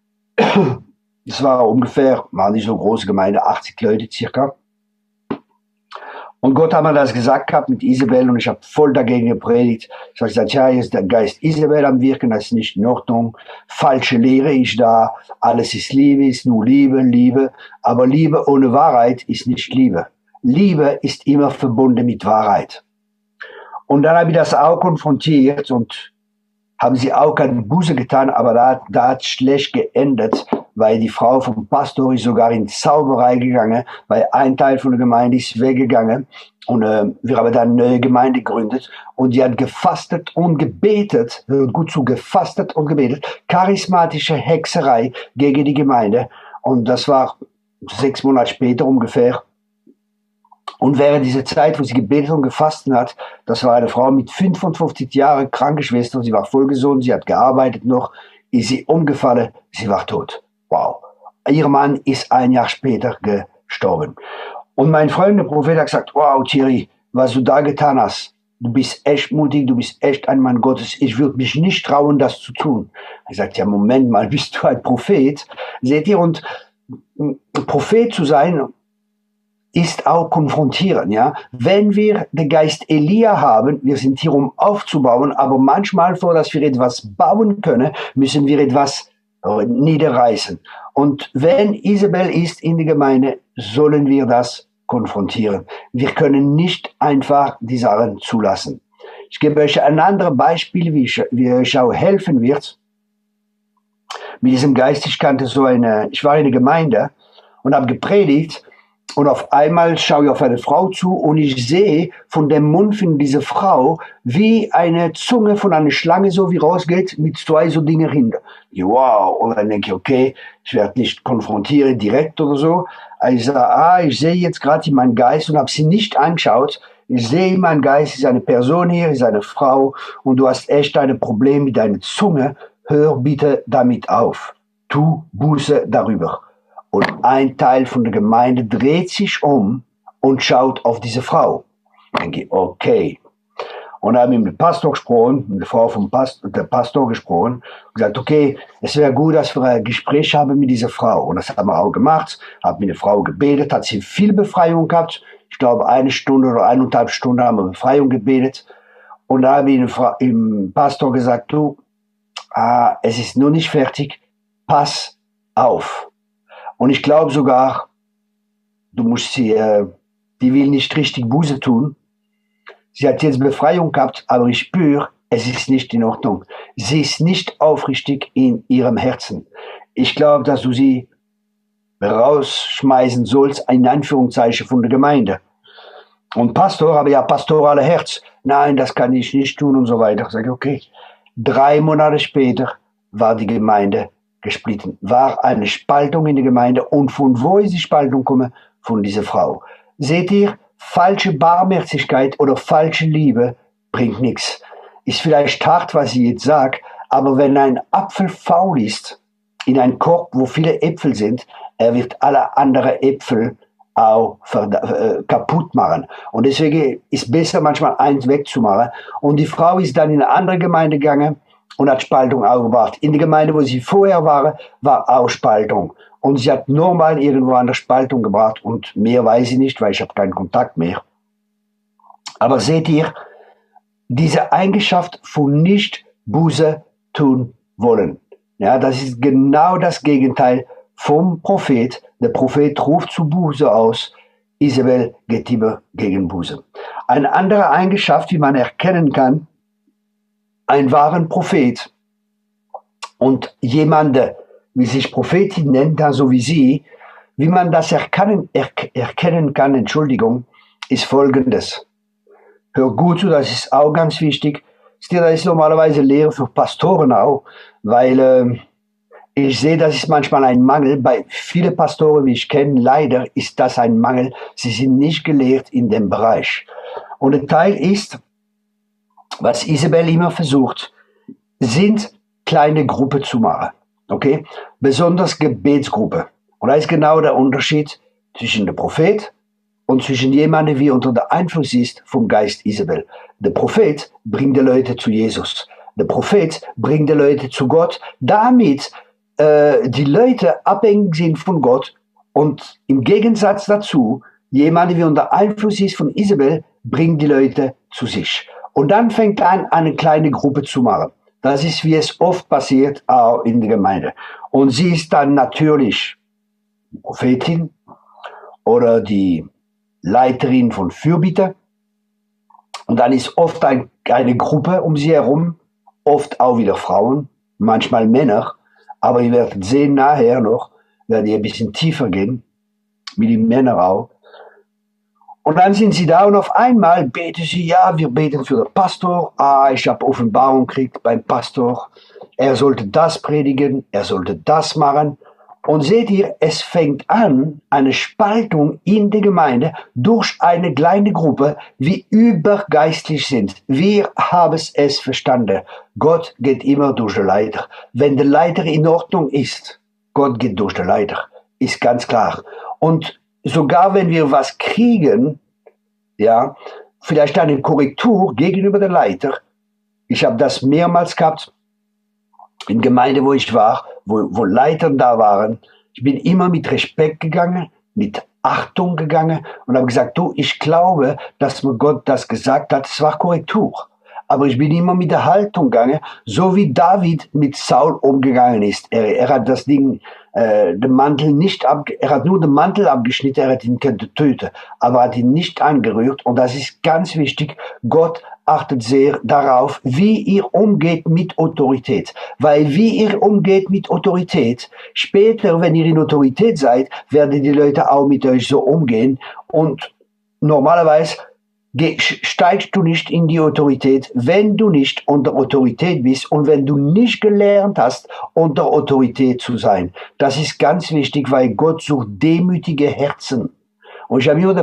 Es war ungefähr, war nicht so eine große Gemeinde, 80 Leute circa. Und Gott hat mir das gesagt gehabt mit Isabel und ich habe voll dagegen gepredigt. Ich habe gesagt, ja, hier ist der Geist Isabel am Wirken, das ist nicht in Ordnung. Falsche Lehre ist da, alles ist Liebe, ist nur Liebe, Liebe. Aber Liebe ohne Wahrheit ist nicht Liebe. Liebe ist immer verbunden mit Wahrheit. Und dann habe ich das auch konfrontiert und haben sie auch keine Buße getan, aber da hat es schlecht geendet, weil die Frau vom Pastor ist sogar in Zauberei gegangen, weil ein Teil von der Gemeinde ist weggegangen und wir haben dann eine neue Gemeinde gegründet und die hat gefastet und gebetet, hört gut zu, gefastet und gebetet, charismatische Hexerei gegen die Gemeinde und das war 6 Monate später ungefähr. Und während dieser Zeit, wo sie gebetet und gefastet hat, das war eine Frau mit 55 Jahren, Krankenschwester, sie war voll gesund, sie hat gearbeitet noch, ist sie umgefallen, sie war tot. Wow. Ihr Mann ist 1 Jahr später gestorben. Und mein Freund, der Prophet, hat gesagt, wow, Thierry, was du da getan hast, du bist echt mutig, du bist echt ein Mann Gottes, ich würde mich nicht trauen, das zu tun. Er sagt, ja, Moment mal, bist du ein Prophet? Seht ihr, und Prophet zu sein, ist auch konfrontieren, ja. Wenn wir den Geist Elia haben, wir sind hier, um aufzubauen, aber manchmal, vor dass wir etwas bauen können, müssen wir etwas niederreißen. Und wenn Isabel ist in der Gemeinde, sollen wir das konfrontieren. Wir können nicht einfach die Sachen zulassen. Ich gebe euch ein anderes Beispiel, wie euch auch helfen wird. Mit diesem Geist, ich war in der Gemeinde und habe gepredigt. Und auf einmal schaue ich auf eine Frau zu und ich sehe von dem Mund von dieser Frau, wie eine Zunge von einer Schlange so wie rausgeht, mit 2 so Dinge hinter. Wow, und dann denke ich, okay, ich werde nicht konfrontieren direkt oder so. Ich sage, ich sehe jetzt gerade in meinem Geist und habe sie nicht angeschaut. Ich sehe in meinem Geist, ist eine Person hier, ist eine Frau und du hast echt ein Problem mit deiner Zunge. Hör bitte damit auf. Tu Buße darüber. Und ein Teil von der Gemeinde dreht sich um und schaut auf diese Frau. Ich denke, okay. Und dann habe ich mit dem Pastor gesprochen, mit der Frau vom der Pastor gesprochen, und gesagt, okay, es wäre gut, dass wir ein Gespräch haben mit dieser Frau. Und das haben wir auch gemacht, habe mit der Frau gebetet, hat sie viel Befreiung gehabt. Ich glaube, 1 Stunde oder 1,5 Stunden haben wir Befreiung gebetet. Und da habe ich dem Pastor gesagt, du, es ist noch nicht fertig, pass auf. Und ich glaube sogar, du musst die will nicht richtig Buße tun. Sie hat jetzt Befreiung gehabt, aber ich spüre, es ist nicht in Ordnung. Sie ist nicht aufrichtig in ihrem Herzen. Ich glaube, dass du sie rausschmeißen sollst, in Anführungszeichen, von der Gemeinde. Und Pastor, aber ja, pastorale Herz. Nein, das kann ich nicht tun und so weiter. Ich sage, okay. 3 Monate später war die Gemeinde gesplitten, war eine Spaltung in der Gemeinde. Und von wo ist die Spaltung gekommen? Von dieser Frau. Seht ihr, falsche Barmherzigkeit oder falsche Liebe bringt nichts. Ist vielleicht hart, was ich jetzt sage, aber wenn ein Apfel faul ist, in einem Korb, wo viele Äpfel sind, er wird alle anderen Äpfel auch kaputt machen. Und deswegen ist besser, manchmal eins wegzumachen. Und die Frau ist dann in eine andere Gemeinde gegangen und hat Spaltung auch gebracht. In der Gemeinde, wo sie vorher war auch Spaltung. Und sie hat normal irgendwo an der Spaltung gebracht. Und mehr weiß ich nicht, weil ich habe keinen Kontakt mehr. Aber seht ihr, diese Eigenschaft von nicht Buße tun wollen. Ja, das ist genau das Gegenteil vom Prophet. Der Prophet ruft zu Buße aus. Isabel geht immer gegen Busen. Eine andere Eigenschaft, wie man erkennen kann, ein wahren Prophet und jemand, wie sich Prophetin nennt, so wie sie, wie man das erkennen kann, Entschuldigung, ist folgendes. Hör gut zu, das ist auch ganz wichtig. Das ist normalerweise Lehre für Pastoren auch, weil ich sehe, das ist manchmal ein Mangel. Bei vielen Pastoren, wie ich kenne, leider ist das ein Mangel. Sie sind nicht gelehrt in dem Bereich. Und der Teil ist, was Isabel immer versucht, sind kleine Gruppen zu machen. Okay? Besonders Gebetsgruppe. Und da ist genau der Unterschied zwischen dem Prophet und zwischen jemandem, wie unter der Einfluss ist vom Geist Isabel. Der Prophet bringt die Leute zu Jesus. Der Prophet bringt die Leute zu Gott, damit die Leute abhängig sind von Gott. Und im Gegensatz dazu, jemand, wie unter Einfluss ist von Isabel, bringt die Leute zu sich. Und dann fängt er an, eine kleine Gruppe zu machen. Das ist, wie es oft passiert, auch in der Gemeinde. Und sie ist dann natürlich die Prophetin oder die Leiterin von Fürbitte. Und dann ist oft eine Gruppe um sie herum, oft auch wieder Frauen, manchmal Männer. Aber ihr werdet sehen, nachher noch, werden ihr ein bisschen tiefer gehen, wie die Männer auch. Und dann sind sie da und auf einmal beten sie, ja, wir beten für den Pastor. Ich habe Offenbarung gekriegt beim Pastor. Er sollte das predigen, er sollte das machen. Und seht ihr, es fängt an, eine Spaltung in der Gemeinde durch eine kleine Gruppe, wie übergeistlich sind. Wir haben es verstanden. Gott geht immer durch den Leiter. Wenn der Leiter in Ordnung ist, Gott geht durch den Leiter. Ist ganz klar. Und sogar wenn wir was kriegen, ja, vielleicht eine Korrektur gegenüber der Leiter. Ich habe das mehrmals gehabt in Gemeinde, wo ich war, wo Leiter da waren. Ich bin immer mit Respekt gegangen, mit Achtung gegangen und habe gesagt, du, ich glaube, dass mir Gott das gesagt hat, es war Korrektur. Aber ich bin immer mit der Haltung gegangen, so wie David mit Saul umgegangen ist. Er hat das Ding, den Mantel nicht er hat nur den Mantel abgeschnitten, er hat ihn können töten, aber hat ihn nicht angerührt. Und das ist ganz wichtig. Gott achtet sehr darauf, wie ihr umgeht mit Autorität. Weil wie ihr umgeht mit Autorität, später, wenn ihr in Autorität seid, werden die Leute auch mit euch so umgehen. Und normalerweise steigst du nicht in die Autorität, wenn du nicht unter Autorität bist und wenn du nicht gelernt hast, unter Autorität zu sein. Das ist ganz wichtig, weil Gott sucht demütige Herzen. Und ich habe immer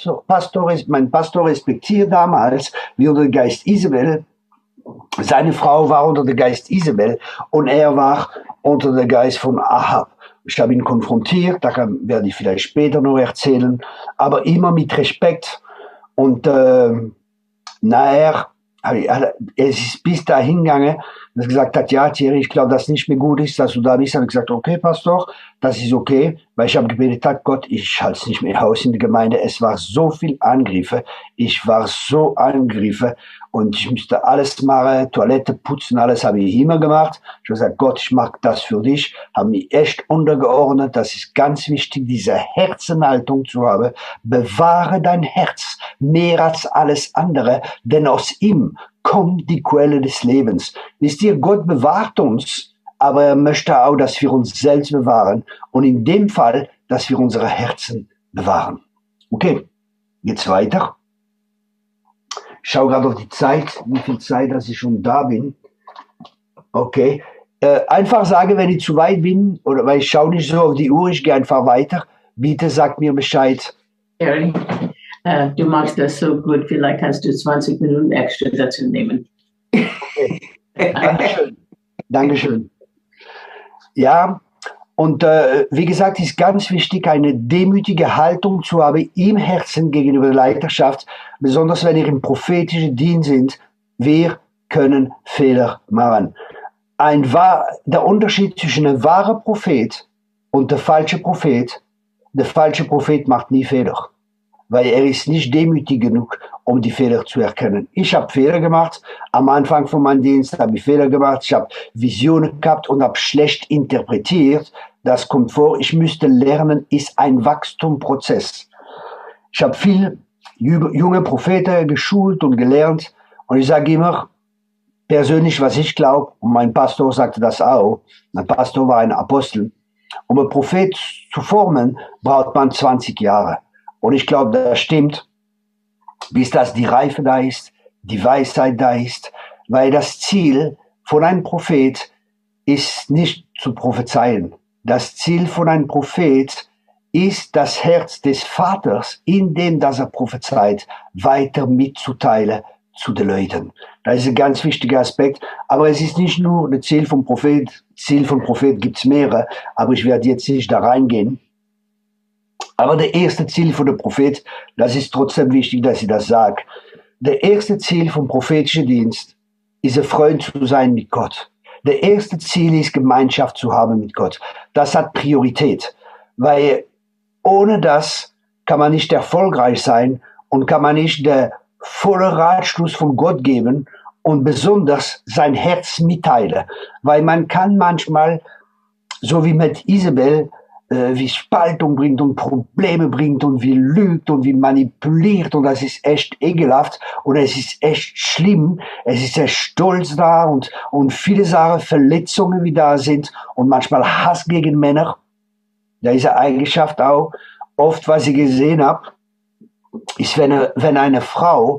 meinen Pastor respektiert damals, wie unter dem Geist Isabel. Seine Frau war unter dem Geist Isabel und er war unter dem Geist von Ahab. Ich habe ihn konfrontiert, werde ich vielleicht später noch erzählen, aber immer mit Respekt. Und nachher, es ist bis dahin gegangen, dass er gesagt hat, ja Thierry, ich glaube, dass es nicht mehr gut ist, dass du da bist. Habe ich gesagt, okay, Pastor, das ist okay, weil ich habe gebetet, Gott, ich halte es nicht mehr aus in der Gemeinde. Es war so viel Angriffe, ich war so angegriffen und ich musste alles machen, Toilette putzen, alles habe ich immer gemacht. Ich habe gesagt, Gott, ich mache das für dich, habe mich echt untergeordnet. Das ist ganz wichtig, diese Herzenhaltung zu haben. Bewahre dein Herz mehr als alles andere, denn aus ihm kommt die Quelle des Lebens. Wisst ihr, Gott bewahrt uns, aber er möchte auch, dass wir uns selbst bewahren und in dem Fall, dass wir unsere Herzen bewahren. Okay, jetzt weiter. Ich schaue gerade auf die Zeit, wie viel Zeit, dass ich schon da bin. Okay, einfach sagen, wenn ich zu weit bin, oder weil ich schaue nicht so auf die Uhr, ich gehe einfach weiter. Bitte sagt mir Bescheid. Terry, du machst das so gut, vielleicht kannst du 20 Minuten extra dazu nehmen. Okay. Dankeschön. Dankeschön. Ja, und wie gesagt, ist ganz wichtig, eine demütige Haltung zu haben im Herzen gegenüber der Leiterschaft, besonders wenn ihr im prophetischen Dienst sind. Wir können Fehler machen. Der Unterschied zwischen einem wahren Prophet und der falsche Prophet macht nie Fehler, weil er ist nicht demütig genug, um die Fehler zu erkennen. Ich habe Fehler gemacht, am Anfang von meinem Dienst habe ich Fehler gemacht, ich habe Visionen gehabt und habe schlecht interpretiert. Das kommt vor, ich müsste lernen, ist ein Wachstumsprozess. Ich habe viel junge Propheten geschult und gelernt. Und ich sage immer, persönlich, was ich glaube, und mein Pastor sagte das auch, mein Pastor war ein Apostel, um einen Prophet zu formen, braucht man 20 Jahre. Und ich glaube, das stimmt, bis das die Reife da ist, die Weisheit da ist, weil das Ziel von einem Prophet ist nicht zu prophezeien. Das Ziel von einem Prophet ist, das Herz des Vaters, in dem das er prophezeit, weiter mitzuteilen zu den Leuten. Das ist ein ganz wichtiger Aspekt. Aber es ist nicht nur das Ziel vom Prophet. Ziel vom Prophet gibt es mehrere, aber ich werde jetzt nicht da reingehen. Aber der erste Ziel von der Prophet, das ist trotzdem wichtig, dass ich das sage. Der erste Ziel vom prophetischen Dienst ist, ein Freund zu sein mit Gott. Der erste Ziel ist, Gemeinschaft zu haben mit Gott. Das hat Priorität, weil ohne das kann man nicht erfolgreich sein und kann man nicht den vollen Ratschluss von Gott geben und besonders sein Herz mitteilen. Weil man kann manchmal, so wie mit Isabel, wie Spaltung bringt und Probleme bringt und wie lügt und wie manipuliert und das ist echt ekelhaft und es ist echt schlimm, es ist echt Stolz da und viele Sachen, Verletzungen, wie da sind und manchmal Hass gegen Männer. Da ist eine Eigenschaft auch, oft was ich gesehen habe, ist, wenn eine Frau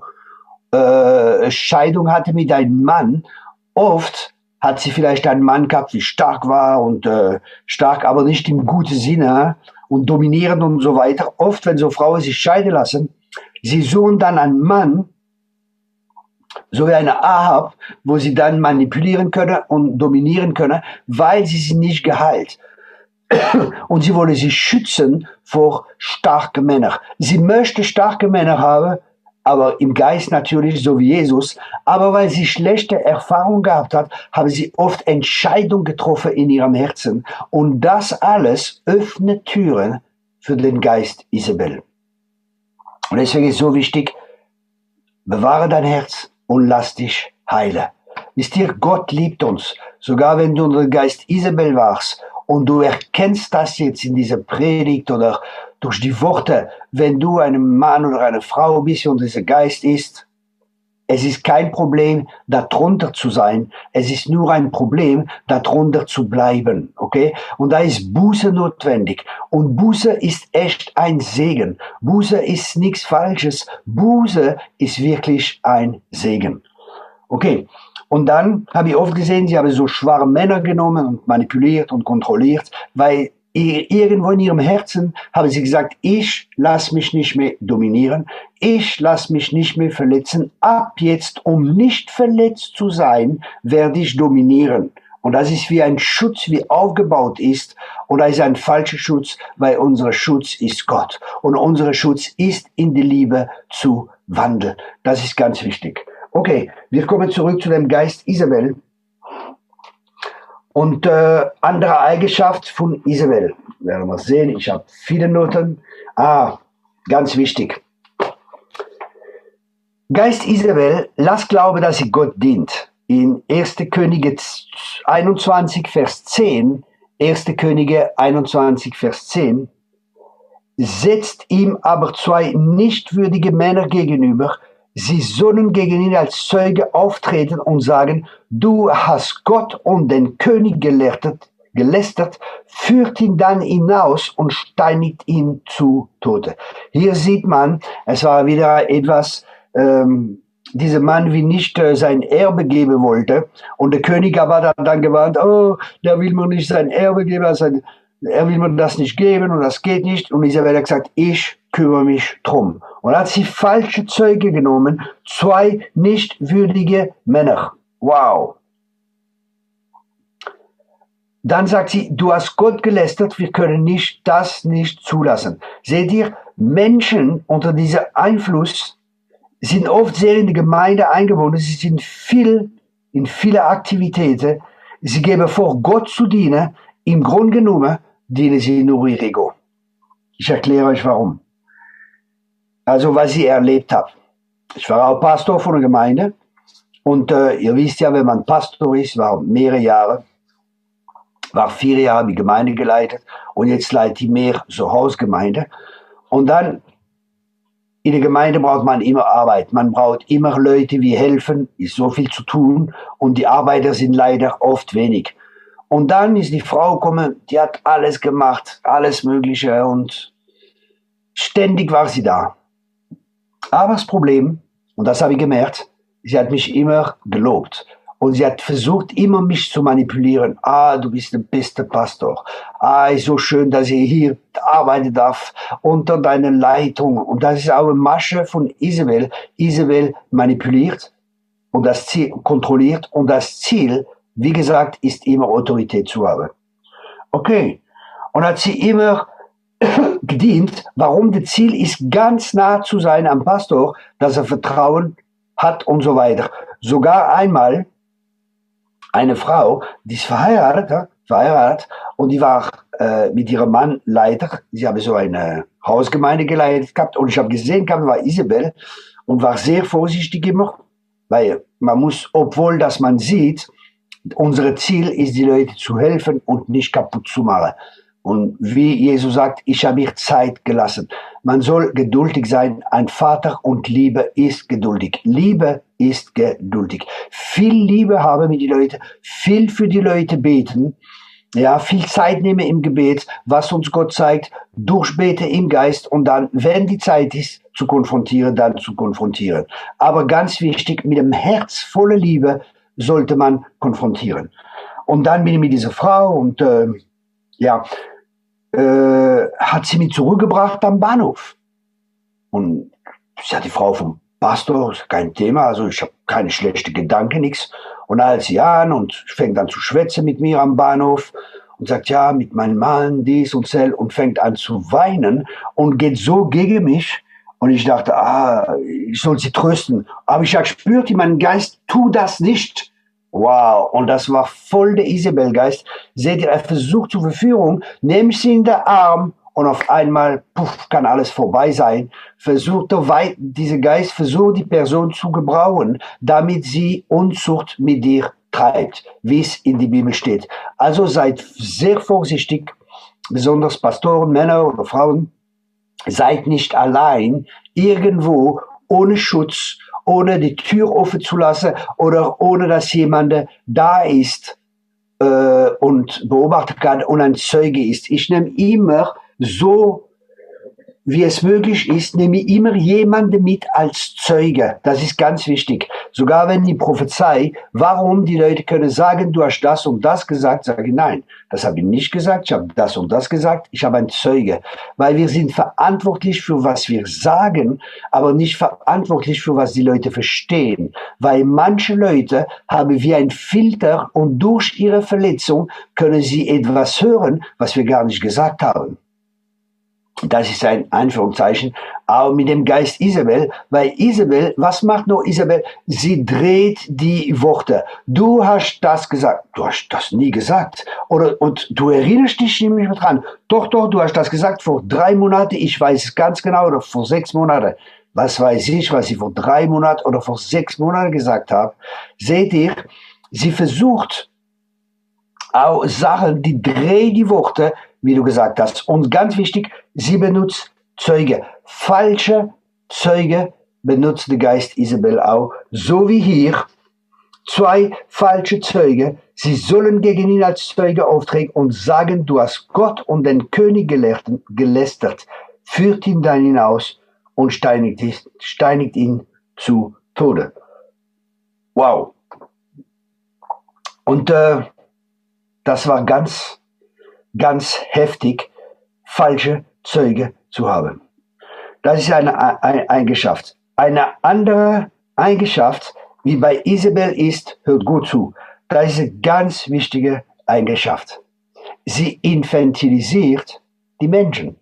Scheidung hatte mit einem Mann, oft hat sie vielleicht einen Mann gehabt, wie stark war und stark, aber nicht im guten Sinne und dominierend und so weiter. Oft, wenn so Frauen sich scheiden lassen, sie suchen dann einen Mann, so wie eine Ahab, wo sie dann manipulieren können und dominieren können, weil sie sind nicht geheilt. Und sie wollen sich schützen vor starken Männern. Sie möchten starke Männer haben, aber im Geist natürlich, so wie Jesus. Aber weil sie schlechte Erfahrungen gehabt hat, haben sie oft Entscheidungen getroffen in ihrem Herzen. Und das alles öffnet Türen für den Geist Isabel. Und deswegen ist es so wichtig, bewahre dein Herz und lass dich heilen. Wisst ihr, Gott liebt uns. Sogar wenn du unter dem Geist Isabel warst und du erkennst das jetzt in dieser Predigt oder durch die Worte, wenn du ein Mann oder eine Frau bist und dieser Geist ist, es ist kein Problem, darunter zu sein. Es ist nur ein Problem, darunter zu bleiben, okay? Und da ist Buße notwendig. Und Buße ist echt ein Segen. Buße ist nichts Falsches. Buße ist wirklich ein Segen. Okay. Und dann habe ich oft gesehen, sie haben so schwache Männer genommen und manipuliert und kontrolliert, weil irgendwo in ihrem Herzen haben sie gesagt, ich lasse mich nicht mehr dominieren, ich lasse mich nicht mehr verletzen, ab jetzt, um nicht verletzt zu sein, werde ich dominieren. Und das ist wie ein Schutz, wie aufgebaut ist, und das ist ein falscher Schutz, weil unser Schutz ist Gott. Und unser Schutz ist in die Liebe zu wandeln. Das ist ganz wichtig. Okay, wir kommen zurück zu dem Geist Isabel. Und andere Eigenschaft von Isabel. Werden wir sehen, ich habe viele Noten. Ganz wichtig. Geist Isabel, lass glauben, dass sie Gott dient. In 1. Könige 21, Vers 10, 1. Könige 21, Vers 10, setzt ihm aber zwei nichtwürdige Männer gegenüber. Sie sollen gegen ihn als Zeuge auftreten und sagen, du hast Gott und den König gelästert, führt ihn dann hinaus und steinigt ihn zu Tode. Hier sieht man, es war wieder etwas, dieser Mann wie nicht sein Erbe geben wollte. Und der König aber dann gewarnt, oh, der will mir nicht sein Erbe geben, er will mir das nicht geben und das geht nicht. Und Isabel hat gesagt, ich kümmere mich drum. Und hat sie falsche Zeuge genommen, zwei nicht würdige Männer. Wow. Dann sagt sie, du hast Gott gelästert, wir können das nicht zulassen. Seht ihr, Menschen unter diesem Einfluss sind oft sehr in die Gemeinde eingebunden, sie sind in viele Aktivitäten, sie geben vor, Gott zu dienen, im Grunde genommen dienen sie nur ihr Ego. Ich erkläre euch warum. Also was ich erlebt habe. Ich war auch Pastor von einer Gemeinde und ihr wisst ja, wenn man Pastor ist, war mehrere Jahre, war 4 Jahre die Gemeinde geleitet und jetzt leitet die mehr so Hausgemeinde. Und dann in der Gemeinde braucht man immer Arbeit. Man braucht immer Leute, die helfen, ist so viel zu tun und die Arbeiter sind leider oft wenig. Und dann ist die Frau gekommen, die hat alles gemacht, alles Mögliche und ständig war sie da. Aber das Problem, und das habe ich gemerkt, sie hat mich immer gelobt. Und sie hat versucht, immer mich zu manipulieren. Ah, du bist der beste Pastor. Ah, ist so schön, dass ich hier arbeiten darf unter deiner Leitung. Und das ist auch eine Masche von Isabel. Isabel manipuliert und das Ziel kontrolliert. Und das Ziel, wie gesagt, ist immer Autorität zu haben. Okay. Und hat sie immer gedient. Warum? Das Ziel ist, ganz nah zu sein am Pastor, dass er Vertrauen hat und so weiter. Sogar einmal eine Frau, die ist verheiratet und die war mit ihrem Mann Leiter. Sie haben so eine Hausgemeinde geleitet gehabt und ich habe gesehen, war Isabel und war sehr vorsichtig immer, weil man muss, obwohl dass man sieht, unser Ziel ist, die Leute zu helfen und nicht kaputt zu machen. Und wie Jesus sagt, ich habe ihr Zeit gelassen. Man soll geduldig sein. Ein Vater und Liebe ist geduldig. Liebe ist geduldig. Viel Liebe haben mit den Leuten, viel für die Leute beten, ja, viel Zeit nehmen im Gebet, was uns Gott zeigt, durchbeten im Geist und dann, wenn die Zeit ist, zu konfrontieren, dann zu konfrontieren. Aber ganz wichtig, mit dem Herz voller Liebe sollte man konfrontieren. Und dann bin ich mit dieser Frau und hat sie mich zurückgebracht am Bahnhof. Und sie hat die Frau vom Pastor, kein Thema, also ich habe keine schlechten Gedanken, nichts. Und dann hält sie an und fängt an zu schwätzen mit mir am Bahnhof und sagt, ja, mit meinem Mann, dies und das und fängt an zu weinen und geht so gegen mich. Und ich dachte, ich soll sie trösten. Aber ich habe gespürt in meinem Geist, tu das nicht. Wow, und das war voll der Isabel-Geist. Seht ihr, er versucht zur Verführung, nehmt sie in den Arm und auf einmal, kann alles vorbei sein. Dieser Geist versucht die Person zu gebrauchen, damit sie Unzucht mit dir treibt, wie es in der Bibel steht. Also seid sehr vorsichtig, besonders Pastoren, Männer oder Frauen, seid nicht allein irgendwo ohne Schutz, ohne die Tür offen zu lassen oder ohne dass jemand da ist und beobachten kann und ein Zeuge ist. Ich nehme immer so, wie es möglich ist, nehme ich immer jemanden mit als Zeuge. Das ist ganz wichtig. Sogar wenn die Prophezei, warum die Leute können sagen, du hast das und das gesagt, sage ich, nein, das habe ich nicht gesagt, ich habe das und das gesagt, ich habe einen Zeuge. Weil wir sind verantwortlich für was wir sagen, aber nicht verantwortlich für was die Leute verstehen. Weil manche Leute haben wie ein Filter und durch ihre Verletzung können sie etwas hören, was wir gar nicht gesagt haben. Das ist ein Anführungszeichen, auch mit dem Geist Isabel, weil Isabel, was macht noch Isabel? Sie dreht die Worte. Du hast das gesagt. Du hast das nie gesagt. Und du erinnerst dich nicht mehr dran. Doch, du hast das gesagt vor 3 Monaten. Ich weiß es ganz genau, oder vor 6 Monaten. Was weiß ich, was ich vor 3 Monaten oder vor 6 Monaten gesagt habe. Seht ihr, sie versucht auch Sachen, die dreht die Worte, wie du gesagt hast. Und ganz wichtig, sie benutzt Zeuge. Falsche Zeuge benutzt der Geist Isabel auch. So wie hier 2 falsche Zeuge. Sie sollen gegen ihn als Zeuge auftreten und sagen, du hast Gott und den König gelästert. Führt ihn dann hinaus und steinigt ihn zu Tode. Wow. Und das war ganz heftig, falsche Zeuge zu haben. Das ist eine Eigenschaft. Eine andere Eigenschaft, wie bei Isabel ist, hört gut zu. Das ist eine ganz wichtige Eigenschaft. Sie infantilisiert die Menschen.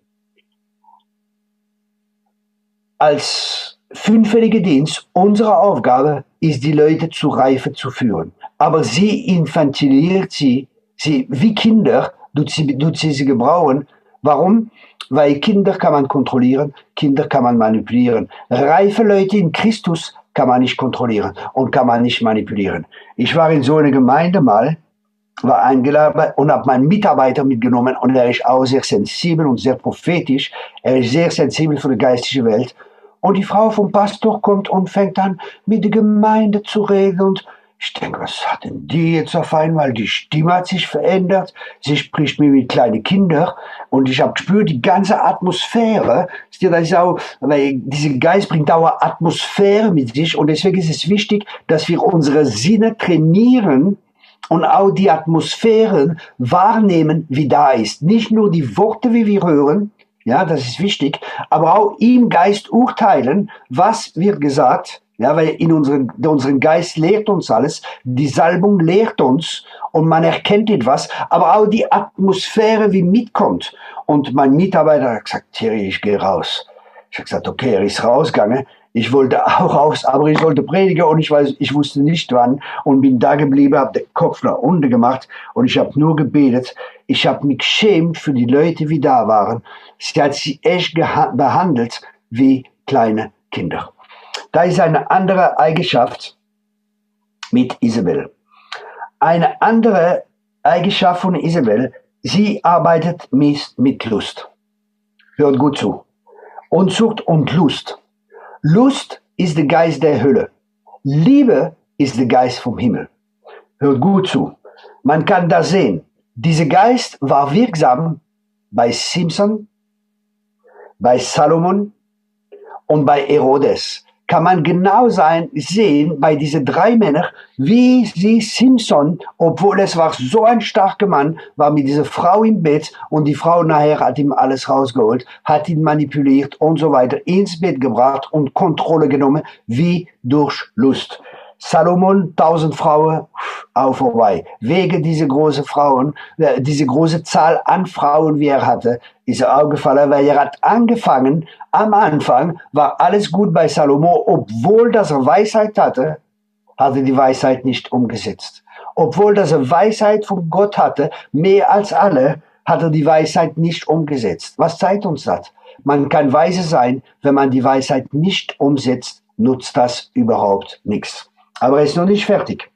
Als fünffälliger Dienst, unsere Aufgabe ist, die Leute zu Reife zu führen. Aber sie infantilisiert sie wie Kinder, tut sie gebrauchen. Warum? Weil Kinder kann man kontrollieren, Kinder kann man manipulieren. Reife Leute in Christus kann man nicht kontrollieren und kann man nicht manipulieren. Ich war in so einer Gemeinde mal, war eingeladen und habe meinen Mitarbeiter mitgenommen und er ist auch sehr sensibel und sehr prophetisch. Er ist sehr sensibel für die geistige Welt. Und die Frau vom Pastor kommt und fängt an, mit der Gemeinde zu reden. Und ich denke, was hat denn die jetzt auf einmal? Die Stimme hat sich verändert. Sie spricht mir wie kleine Kinder. Und ich habe gespürt, die ganze Atmosphäre. Das ist auch, weil dieser Geist bringt auch eine Atmosphäre mit sich. Und deswegen ist es wichtig, dass wir unsere Sinne trainieren und auch die Atmosphäre wahrnehmen, wie da ist. Nicht nur die Worte, wie wir hören, ja, das ist wichtig, aber auch im Geist urteilen, was wird gesagt. Ja, weil unseren Geist lehrt uns alles, die Salbung lehrt uns und man erkennt etwas, aber auch die Atmosphäre, wie mitkommt. Und mein Mitarbeiter hat gesagt, Thierry, ich gehe raus. Ich habe gesagt, okay, er ist rausgegangen. Ich wollte auch raus, aber ich sollte predigen und ich wusste nicht wann und bin da geblieben, habe den Kopf nach unten gemacht und ich habe nur gebetet. Ich habe mich geschämt für die Leute, die da waren. Sie hat sie echt behandelt wie kleine Kinder. Da ist eine andere Eigenschaft mit Isabel. Eine andere Eigenschaft von Isabel, sie arbeitet mit Lust. Hört gut zu. Unzucht und Lust. Lust ist der Geist der Hölle. Liebe ist der Geist vom Himmel. Hört gut zu. Man kann das sehen. Dieser Geist war wirksam bei Simson, bei Salomon und bei Herodes. Kann man genau sehen bei diesen 3 Männern, wie sie Simson, obwohl es war so ein starker Mann, war mit dieser Frau im Bett und die Frau nachher hat ihm alles rausgeholt, hat ihn manipuliert und so weiter, ins Bett gebracht und Kontrolle genommen, wie durch Lust. Salomon, 1000 Frauen, auch vorbei. Wegen dieser großen Frauen, diese große Zahl an Frauen, wie er hatte, ist er aufgefallen, weil er hat angefangen, am Anfang war alles gut bei Salomo, obwohl dass er Weisheit hatte, hat er die Weisheit nicht umgesetzt. Obwohl dass er Weisheit von Gott hatte, mehr als alle, hat er die Weisheit nicht umgesetzt. Was zeigt uns das? Man kann weise sein, wenn man die Weisheit nicht umsetzt, nutzt das überhaupt nichts. Aber er ist noch nicht fertig.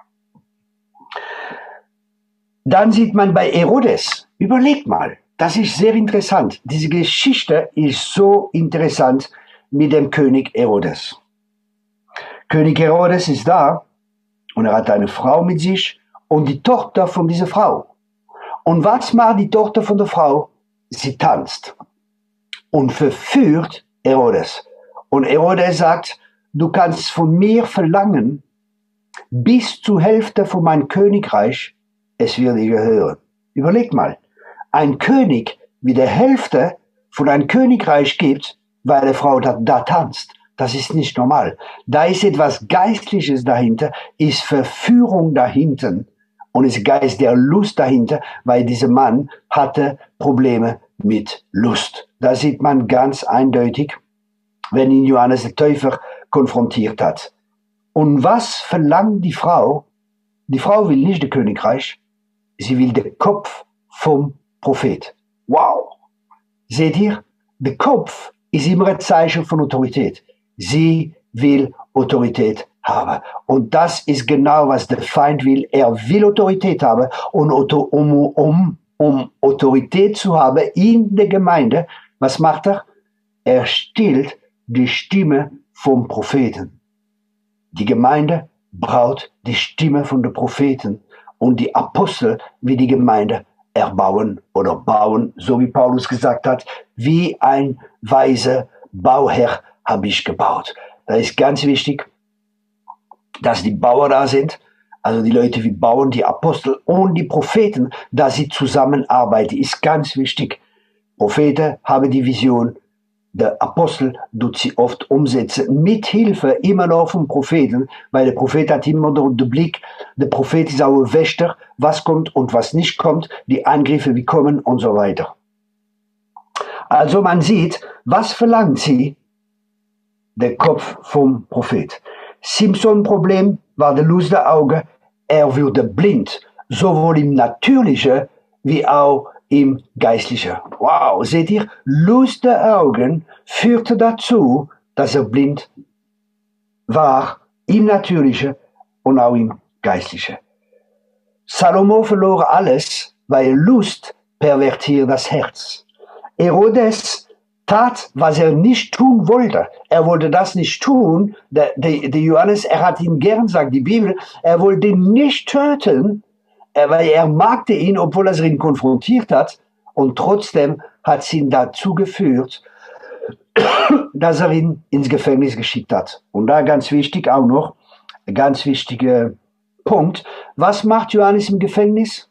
Dann sieht man bei Herodes, überlegt mal, das ist sehr interessant. Diese Geschichte ist so interessant mit dem König Herodes. König Herodes ist da und er hat eine Frau mit sich und die Tochter von dieser Frau. Und was macht die Tochter von der Frau? Sie tanzt und verführt Herodes. Und Herodes sagt, du kannst von mir verlangen, bis zur Hälfte von meinem Königreich, es wird dir gehören. Überleg mal, ein König, wie der Hälfte von einem Königreich gibt, weil eine Frau da tanzt. Das ist nicht normal. Da ist etwas Geistliches dahinter, ist Verführung dahinter und ist Geist der Lust dahinter, weil dieser Mann hatte Probleme mit Lust. Da sieht man ganz eindeutig, wenn ihn Johannes der Täufer konfrontiert hat. Und was verlangt die Frau? Die Frau will nicht das Königreich, sie will den Kopf vom Prophet. Wow! Seht ihr? Der Kopf ist immer ein Zeichen von Autorität. Sie will Autorität haben. Und das ist genau, was der Feind will. Er will Autorität haben. Und um Autorität zu haben in der Gemeinde, was macht er? Er stillt die Stimme vom Propheten. Die Gemeinde braucht die Stimme von den Propheten und die Apostel, wie die Gemeinde erbauen oder bauen, so wie Paulus gesagt hat, wie ein weiser Bauherr habe ich gebaut. Da ist ganz wichtig, dass die Bauer da sind, also die Leute wie Bauern, die Apostel und die Propheten, dass sie zusammenarbeiten, ist ganz wichtig. Propheten haben die Vision, der Apostel tut sie oft umsetzen, mit Hilfe immer noch vom Propheten, weil der Prophet hat immer noch den Blick, der Prophet ist auch ein Wächter, was kommt und was nicht kommt, die Angriffe, wie kommen und so weiter. Also man sieht, was verlangt sie? Der Kopf vom Prophet. Simson-Problem war der Lust der Augen, er wurde blind, sowohl im Natürlichen wie auch im Geistlichen. Wow, seht ihr? Lust der Augen führte dazu, dass er blind war, im Natürlichen und auch im Geistlichen. Salomo verlor alles, weil Lust pervertiert das Herz. Herodes tat, was er nicht tun wollte. Er wollte das nicht tun. Der Johannes, er hat ihn gern, sagt die Bibel, er wollte ihn nicht töten, weil er magte ihn, obwohl er ihn konfrontiert hat. Und trotzdem hat es ihn dazu geführt, dass er ihn ins Gefängnis geschickt hat. Und da ganz wichtig auch noch, ein ganz wichtiger Punkt. Was macht Johannes im Gefängnis?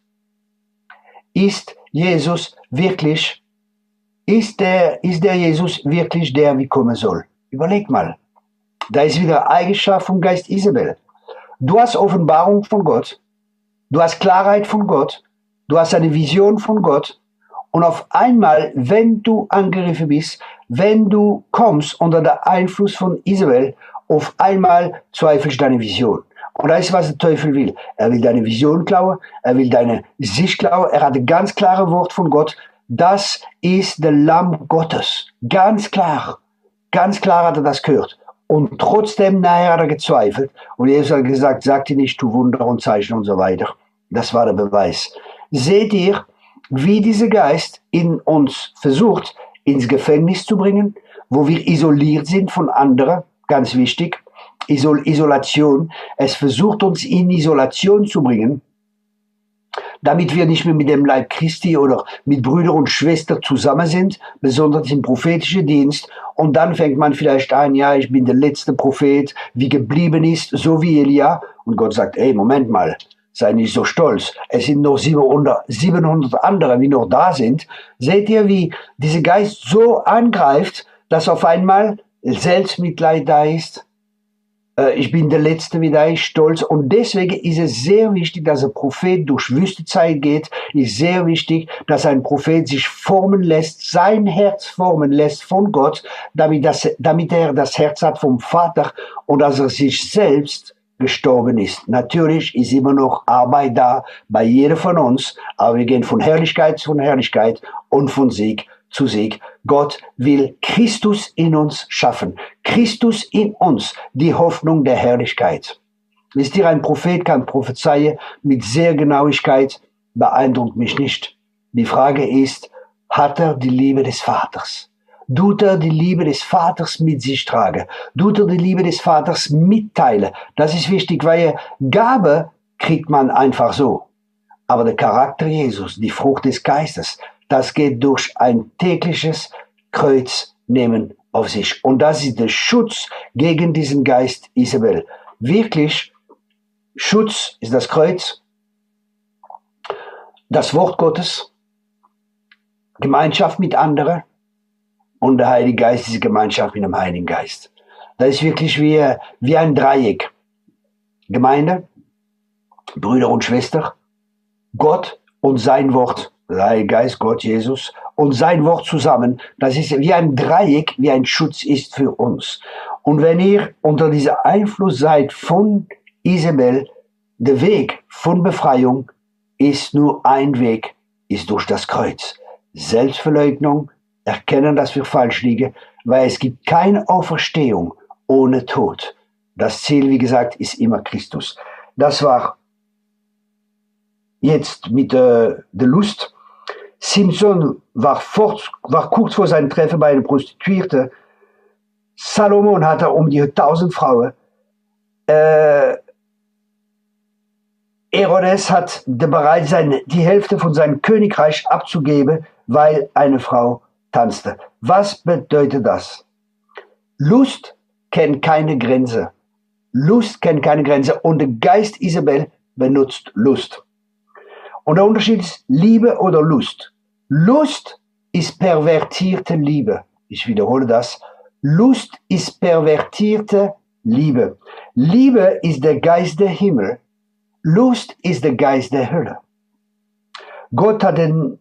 Ist Jesus wirklich, ist der Jesus wirklich der, wie kommen soll? Überleg mal. Da ist wieder Eigenschaft vom Geist Isabel. Du hast Offenbarung von Gott. Du hast Klarheit von Gott. Du hast eine Vision von Gott. Und auf einmal, wenn du angegriffen bist, wenn du kommst unter den Einfluss von Isabel, auf einmal zweifelst deine Vision. Und das ist, was der Teufel will. Er will deine Vision klauen, er will deine Sicht klauen. Er hat ein ganz klares Wort von Gott. Das ist der Lamm Gottes. Ganz klar. Ganz klar hat er das gehört. Und trotzdem nachher hat er gezweifelt. Und Jesus hat gesagt, sagt ihr nicht, tu Wunder und Zeichen und so weiter. Das war der Beweis. Seht ihr, wie dieser Geist in uns versucht, ins Gefängnis zu bringen, wo wir isoliert sind von anderen, ganz wichtig, Isolation. Es versucht uns in Isolation zu bringen, damit wir nicht mehr mit dem Leib Christi oder mit Brüdern und Schwestern zusammen sind, besonders im prophetischen Dienst. Und dann fängt man vielleicht an, ja, ich bin der letzte Prophet, wie geblieben ist, so wie Elia. Und Gott sagt, ey, Moment mal. Sei nicht so stolz. Es sind noch 700 andere, die noch da sind. Seht ihr, wie dieser Geist so angreift, dass auf einmal Selbstmitleid da ist? Ich bin der Letzte, wie da ist, stolz. Und deswegen ist es sehr wichtig, dass ein Prophet durch Wüstezeit geht. Ist sehr wichtig, dass ein Prophet sich formen lässt, sein Herz formen lässt von Gott, damit er das Herz hat vom Vater und dass er sich selbst gestorben ist. Natürlich ist immer noch Arbeit da bei jedem von uns, aber wir gehen von Herrlichkeit zu Herrlichkeit und von Sieg zu Sieg. Gott will Christus in uns schaffen. Christus in uns, die Hoffnung der Herrlichkeit. Wisst ihr, ein Prophet kann prophezeien mit sehr Genauigkeit, beeindruckt mich nicht. Die Frage ist, hat er die Liebe des Vaters? Tut er die Liebe des Vaters mit sich tragen? Tut er die Liebe des Vaters mitteilen? Das ist wichtig, weil Gabe kriegt man einfach so. Aber der Charakter Jesus, die Frucht des Geistes, das geht durch ein tägliches Kreuz nehmen auf sich. Und das ist der Schutz gegen diesen Geist Isabel. Wirklich, Schutz ist das Kreuz, das Wort Gottes, Gemeinschaft mit anderen, und der Heilige Geist ist die Gemeinschaft mit dem Heiligen Geist. Das ist wirklich wie ein Dreieck. Gemeinde, Brüder und Schwestern, Gott und sein Wort, der Heilige Geist, Gott, Jesus, und sein Wort zusammen. Das ist wie ein Dreieck, wie ein Schutz ist für uns. Und wenn ihr unter diesem Einfluss seid von Isabel, der Weg von Befreiung ist nur ein Weg, ist durch das Kreuz. Selbstverleugnung, erkennen, dass wir falsch liegen, weil es gibt keine Auferstehung ohne Tod. Das Ziel, wie gesagt, ist immer Christus. Das war jetzt mit der Lust. Simson war kurz vor seinem Treffen bei einer Prostituierte. Salomon hatte um die 1000 Frauen. Herodes hat bereit sein, die Hälfte von seinem Königreich abzugeben, weil eine Frau tanzte. Was bedeutet das? Lust kennt keine Grenze. Lust kennt keine Grenze und der Geist Isabel benutzt Lust. Und der Unterschied ist Liebe oder Lust. Lust ist pervertierte Liebe. Ich wiederhole das. Lust ist pervertierte Liebe. Liebe ist der Geist der Himmel. Lust ist der Geist der Hölle. Gott hat den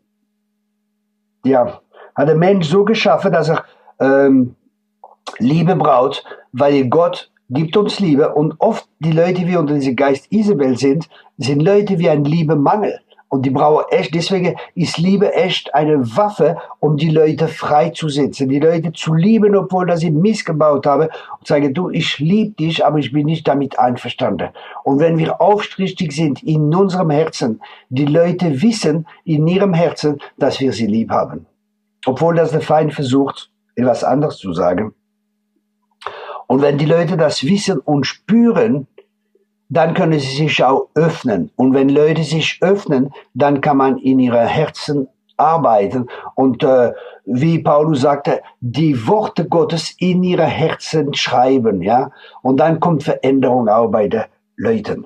Mensch so geschaffen, dass er Liebe braucht, weil Gott gibt uns Liebe. Und oft die Leute, die unter diesem Geist Isabel sind Leute wie ein Liebemangel. Und die brauchen echt, deswegen ist Liebe echt eine Waffe, um die Leute freizusetzen, die Leute zu lieben, obwohl sie missgebaut haben, und sagen, du, ich liebe dich, aber ich bin nicht damit einverstanden. Und wenn wir aufrichtig sind in unserem Herzen, die Leute wissen in ihrem Herzen, dass wir sie lieb haben. Obwohl das der Feind versucht, etwas anderes zu sagen. Und wenn die Leute das wissen und spüren, dann können sie sich auch öffnen. Und wenn Leute sich öffnen, dann kann man in ihre Herzen arbeiten. Und wie Paulus sagte, die Worte Gottes in ihre Herzen schreiben. Ja? Und dann kommt Veränderung auch bei den Leuten.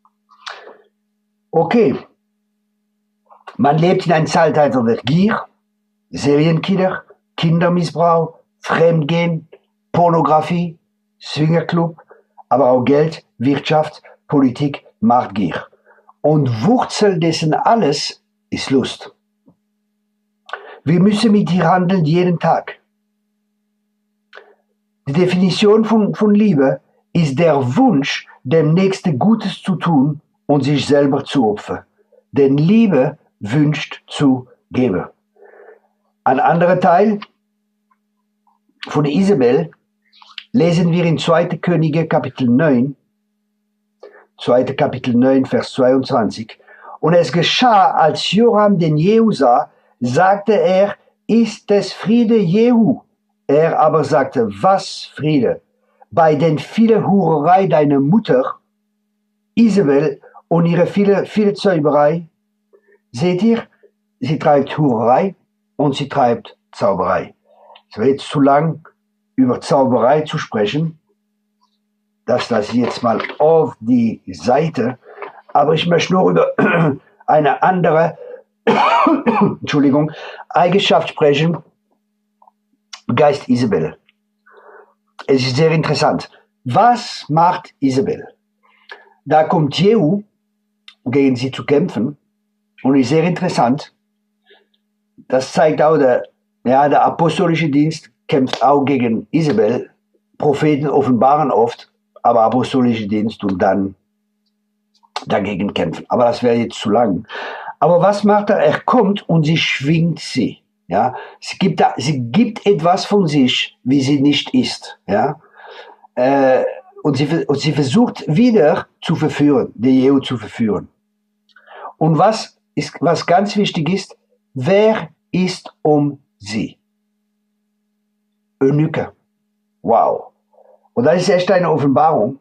Okay. Man lebt in einem Zeitalter der Gier, Serienkiller, Kindermissbrauch, Fremdgehen, Pornografie, Swingerclub, aber auch Geld, Wirtschaft, Politik, Machtgier. Und Wurzel dessen alles ist Lust. Wir müssen mit ihr handeln jeden Tag. Die Definition von Liebe ist der Wunsch, dem Nächsten Gutes zu tun und sich selber zu opfern. Denn Liebe wünscht zu geben. Ein anderer Teil von Isabel lesen wir in 2. Könige Kapitel 9, 2. Kapitel 9, Vers 22. Und es geschah, als Joram den Jehu sah, sagte er, ist es Friede, Jehu? Er aber sagte, was Friede? Bei den vielen Hurerei deiner Mutter, Isabel, und ihre viele Zauberei. Seht ihr, sie treibt Hurerei und sie treibt Zauberei. Es wäre jetzt zu lang, über Zauberei zu sprechen. Das lasse ich jetzt mal auf die Seite. Aber ich möchte nur über eine andere Eigenschaft sprechen. Geist Isabel. Es ist sehr interessant. Was macht Isabel? Da kommt Jehu, gegen sie zu kämpfen. Und ist sehr interessant. Das zeigt auch, der apostolische Dienst kämpft auch gegen Isabel. Propheten offenbaren oft, aber apostolische Dienst und dann dagegen kämpfen. Aber das wäre jetzt zu lang. Aber was macht er? Er kommt und sie schwingt sie. Ja? Sie gibt etwas von sich, wie sie nicht ist. Ja? Und sie versucht wieder zu verführen, die Jehu zu verführen. Und was ganz wichtig ist, wer ist um sie? Eunuche. Wow. Und das ist echt eine Offenbarung.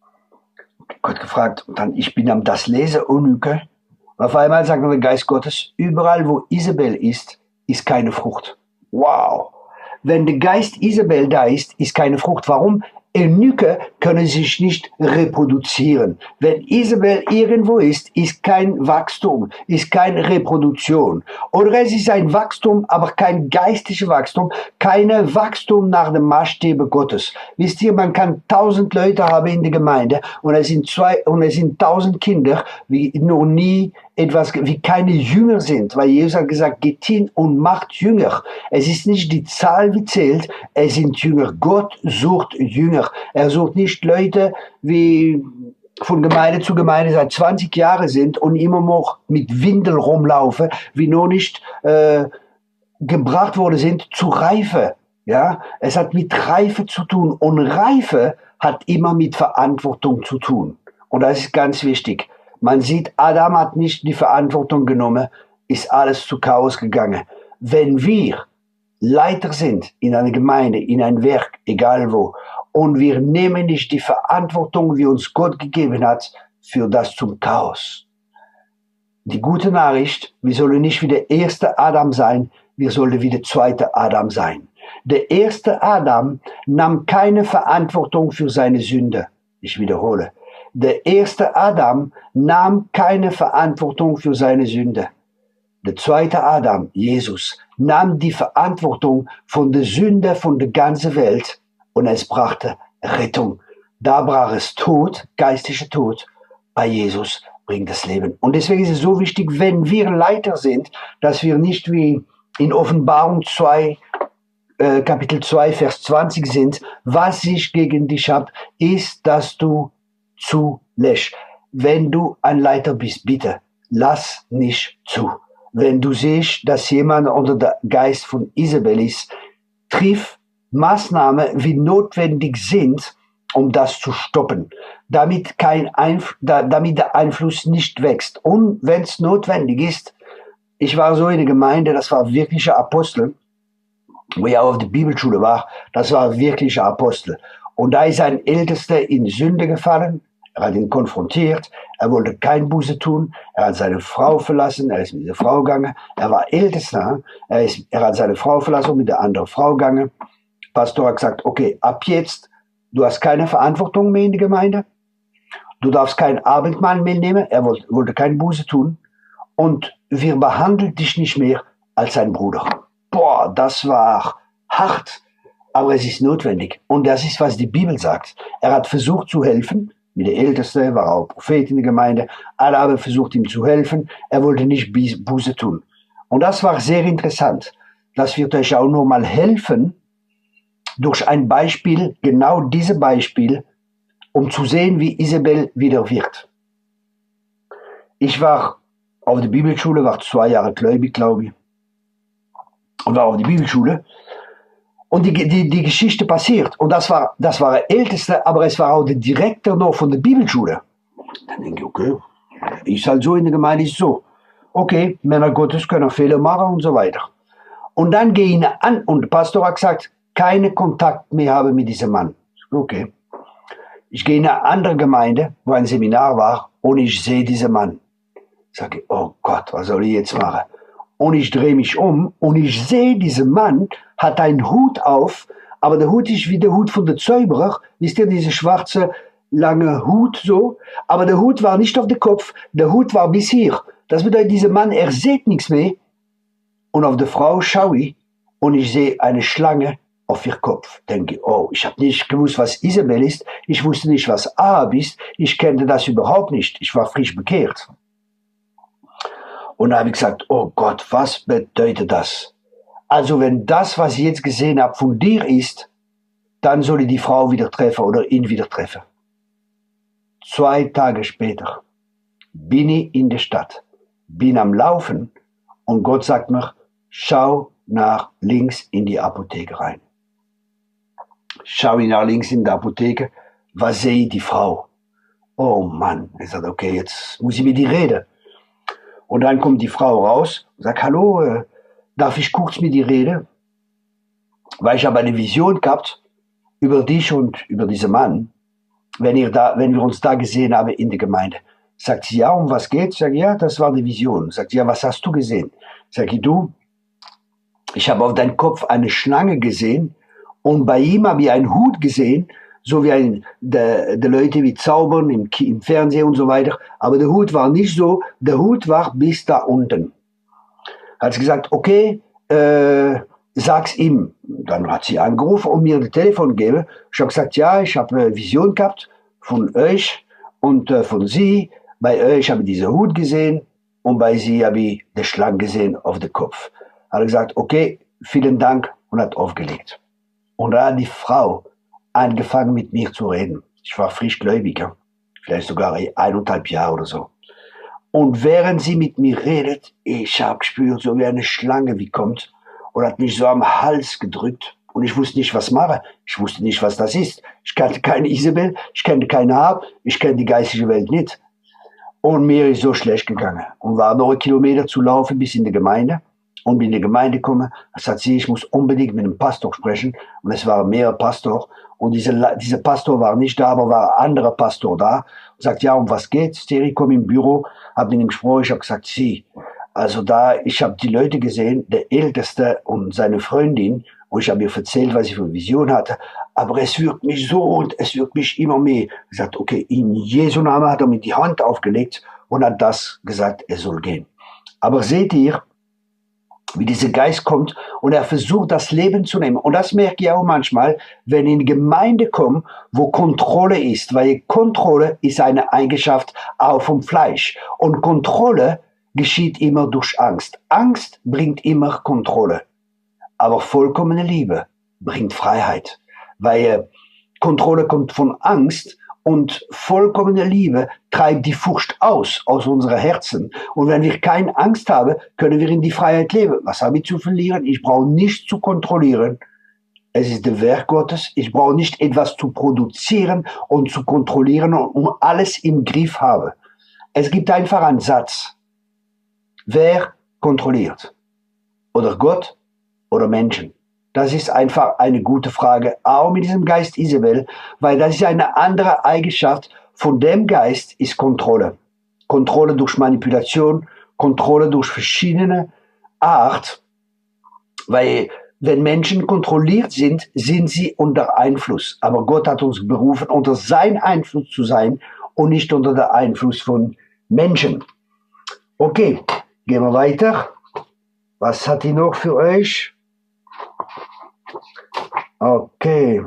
Gott gefragt, und dann, ich bin am das lesen, Eunuche. Und auf einmal sagt der Geist Gottes, überall wo Isabel ist keine Frucht. Wow. Wenn der Geist Isabel da ist keine Frucht. Warum? Eunuche können sich nicht reproduzieren. Wenn Isabel irgendwo ist kein Wachstum, ist keine Reproduktion. Oder es ist ein Wachstum, aber kein geistliches Wachstum, keine Wachstum nach dem Maßstäbe Gottes. Wisst ihr, man kann 1000 Leute haben in der Gemeinde und es sind 1000 Kinder, wie noch nie wie keine Jünger sind, weil Jesus hat gesagt, geht hin und macht Jünger. Es ist nicht die Zahl, wie zählt, es sind Jünger. Gott sucht Jünger. Er sucht nicht Leute, wie von Gemeinde zu Gemeinde seit 20 Jahren sind und immer noch mit Windel rumlaufen, wie noch nicht gebracht worden sind zu Reife. Ja? Es hat mit Reife zu tun und Reife hat immer mit Verantwortung zu tun. Und das ist ganz wichtig. Man sieht, Adam hat nicht die Verantwortung genommen, ist alles zu Chaos gegangen. Wenn wir Leiter sind in einer Gemeinde, in ein Werk, egal wo, und wir nehmen nicht die Verantwortung, wie uns Gott gegeben hat, für das zum Chaos. Die gute Nachricht, wir sollen nicht wie der erste Adam sein, wir sollen wie der zweite Adam sein. Der erste Adam nahm keine Verantwortung für seine Sünde. Ich wiederhole. Der erste Adam nahm keine Verantwortung für seine Sünde. Der zweite Adam, Jesus, nahm die Verantwortung von der Sünde von der ganzen Welt und es brachte Rettung. Da brach es Tod, geistlicher Tod. Bei Jesus bringt das Leben. Und deswegen ist es so wichtig, wenn wir Leiter sind, dass wir nicht wie in Offenbarung 2, Kapitel 2, Vers 20 sind. Was ich gegen dich habe, ist, dass du zulässt. Wenn du ein Leiter bist, bitte, lass nicht zu. Wenn du siehst, dass jemand unter der Geist von Isabel ist, triff Maßnahmen, wie notwendig sind, um das zu stoppen, damit der Einfluss nicht wächst. Und wenn es notwendig ist, ich war so in der Gemeinde, das war wirkliche Apostel, wo ich auch auf der Bibelschule war, das war wirklich ein Apostel. Und da ist ein Ältester in Sünde gefallen, er hat ihn konfrontiert, er wollte kein Buße tun, er hat seine Frau verlassen, er ist mit der Frau gegangen, er war Ältester, er hat seine Frau verlassen und mit der anderen Frau gegangen. Pastor hat gesagt, okay, ab jetzt, du hast keine Verantwortung mehr in der Gemeinde, du darfst kein Abendmahl mehr nehmen, er wollte kein Buße tun und wir behandeln dich nicht mehr als sein Bruder. Boah, das war hart, aber es ist notwendig. Und das ist, was die Bibel sagt. Er hat versucht zu helfen, mit der Älteste, war auch Prophet in der Gemeinde, alle haben versucht ihm zu helfen, er wollte nicht Buße tun. Und das war sehr interessant. Das wird euch auch nochmal helfen, durch ein Beispiel, genau dieses Beispiel, um zu sehen, wie Isabel wieder wird. Ich war auf der Bibelschule, war 2 Jahre gläubig, glaube ich, und war auf der Bibelschule. Und die Geschichte passiert. Und das war der Älteste, aber es war auch der Direktor noch von der Bibelschule. Dann denke ich, okay, ist halt so in der Gemeinde, ist so. Okay, Männer Gottes können Fehler machen und so weiter. Und dann gehe ich an und der Pastor hat gesagt, keine Kontakt mehr haben mit diesem Mann. Okay. Ich gehe in eine andere Gemeinde, wo ein Seminar war, und ich sehe diesen Mann. Ich sage, oh Gott, was soll ich jetzt machen? Und ich drehe mich um und ich sehe, dieser Mann hat einen Hut auf, aber der Hut ist wie der Hut von der Zauberer. Wisst ihr, diese schwarze, lange Hut so? Aber der Hut war nicht auf dem Kopf, der Hut war bis hier. Das bedeutet, dieser Mann, er sieht nichts mehr. Und auf die Frau schaue ich und ich sehe eine Schlange auf ihr Kopf. Denke, oh, ich habe nicht gewusst, was Isabel ist. Ich wusste nicht, was Ahab ist. Ich kannte das überhaupt nicht. Ich war frisch bekehrt. Und da habe ich gesagt, oh Gott, was bedeutet das? Also wenn das, was ich jetzt gesehen habe, von dir ist, dann soll ich die Frau wieder treffen oder ihn wieder treffen. 2 Tage später bin ich in der Stadt, bin am Laufen und Gott sagt mir, schau nach links in die Apotheke rein. Schau ich nach links in die Apotheke, was sehe ich? Die Frau. Oh Mann, ich sage, okay, jetzt muss ich mit ihr reden. Und dann kommt die Frau raus und sagt, hallo, darf ich kurz mit dir reden? Weil ich habe eine Vision gehabt über dich und über diesen Mann, wenn wir uns da gesehen haben in der Gemeinde. Sagt sie, ja, um was geht's? Sag ja, das war die Vision. Sagt sie, ja, was hast du gesehen? Sag ich, du, ich habe auf deinem Kopf eine Schlange gesehen und bei ihm habe ich einen Hut gesehen, so wie die Leute wie zaubern im Fernsehen und so weiter. Aber der Hut war nicht so, der Hut war bis da unten. Hat sie gesagt, okay, sag's ihm. Dann hat sie angerufen und mir das Telefon gegeben. Ich habe gesagt, ja, ich habe eine Vision gehabt von euch und von sie. Bei euch habe ich diesen Hut gesehen und bei sie habe ich die Schlange gesehen auf dem Kopf. Hat gesagt, okay, vielen Dank und hat aufgelegt. Und da hat die Frau angefangen mit mir zu reden. Ich war frisch Gläubiger, vielleicht sogar 1,5 Jahre oder so. Und während sie mit mir redet, ich habe gespürt, so wie eine Schlange wie kommt und hat mich so am Hals gedrückt. Und ich wusste nicht, was mache. Ich wusste nicht, was das ist. Ich kannte keine Isabel, ich kannte keine Ahab, ich kenne die geistige Welt nicht. Und mir ist so schlecht gegangen. Und war noch 1 Kilometer zu laufen bis in die Gemeinde. Und bin in die Gemeinde gekommen, sagt sie, ich muss unbedingt mit einem Pastor sprechen. Und es waren mehrere Pastor. Und dieser Pastor war nicht da, aber war ein anderer Pastor da. Und sagt, ja, um was geht's? Ich komme im Büro, habe mit ihm gesprochen, ich habe gesagt, sie, also ich habe die Leute gesehen, der Älteste und seine Freundin, und ich habe ihr erzählt, was ich für eine Vision hatte, aber es wirkt mich so und es wirkt mich immer mehr. Ich sagte, okay, in Jesu Namen hat er mir die Hand aufgelegt und hat das gesagt, er soll gehen. Aber seht ihr, wie dieser Geist kommt und er versucht, das Leben zu nehmen. Und das merke ich auch manchmal, wenn ich in die Gemeinde komme, wo Kontrolle ist. Weil Kontrolle ist eine Eigenschaft auch vom Fleisch. Und Kontrolle geschieht immer durch Angst. Angst bringt immer Kontrolle. Aber vollkommene Liebe bringt Freiheit. Weil Kontrolle kommt von Angst und vollkommene Liebe treibt die Furcht aus unseren Herzen. Und wenn wir keine Angst haben, können wir in die Freiheit leben. Was habe ich zu verlieren? Ich brauche nichts zu kontrollieren. Es ist das Werk Gottes. Ich brauche nicht etwas zu produzieren und zu kontrollieren und alles im Griff habe. Es gibt einfach einen Satz. Wer kontrolliert? Oder Gott oder Menschen? Das ist einfach eine gute Frage, auch mit diesem Geist Isabel, weil das ist eine andere Eigenschaft von dem Geist, ist Kontrolle. Kontrolle durch Manipulation, Kontrolle durch verschiedene Art, weil wenn Menschen kontrolliert sind, sind sie unter Einfluss. Aber Gott hat uns berufen, unter sein Einfluss zu sein und nicht unter der Einfluss von Menschen. Okay, gehen wir weiter. Was hat die noch für euch? Okay.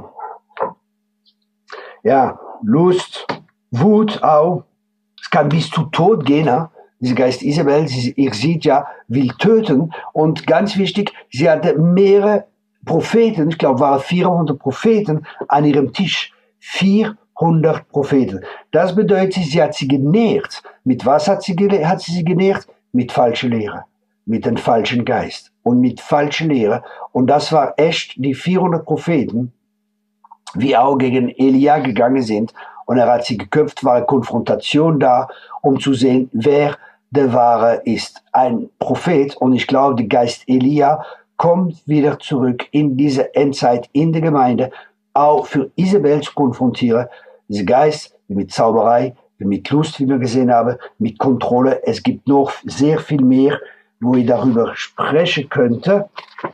Ja, Lust, Wut auch. Es kann bis zu Tod gehen. Ne? Diese Geist Isabel, ihr seht ja, will töten. Und ganz wichtig, sie hatte mehrere Propheten, ich glaube, waren 400 Propheten an ihrem Tisch. 400 Propheten. Das bedeutet, sie hat sie genährt. Mit was hat sie sie genährt? Mit falscher Lehre. Mit dem falschen Geist. Und mit falscher Lehre. Und das war echt die 400 Propheten, wie auch gegen Elia gegangen sind. Und er hat sie geköpft, war eine Konfrontation da, um zu sehen, wer der Wahre ist. Ein Prophet. Und ich glaube, der Geist Elia kommt wieder zurück in diese Endzeit, in der Gemeinde, auch für Isabel zu konfrontieren. Dieser Geist mit Zauberei, mit Lust, wie wir gesehen haben, mit Kontrolle. Es gibt noch sehr viel mehr, wo ich darüber sprechen könnte.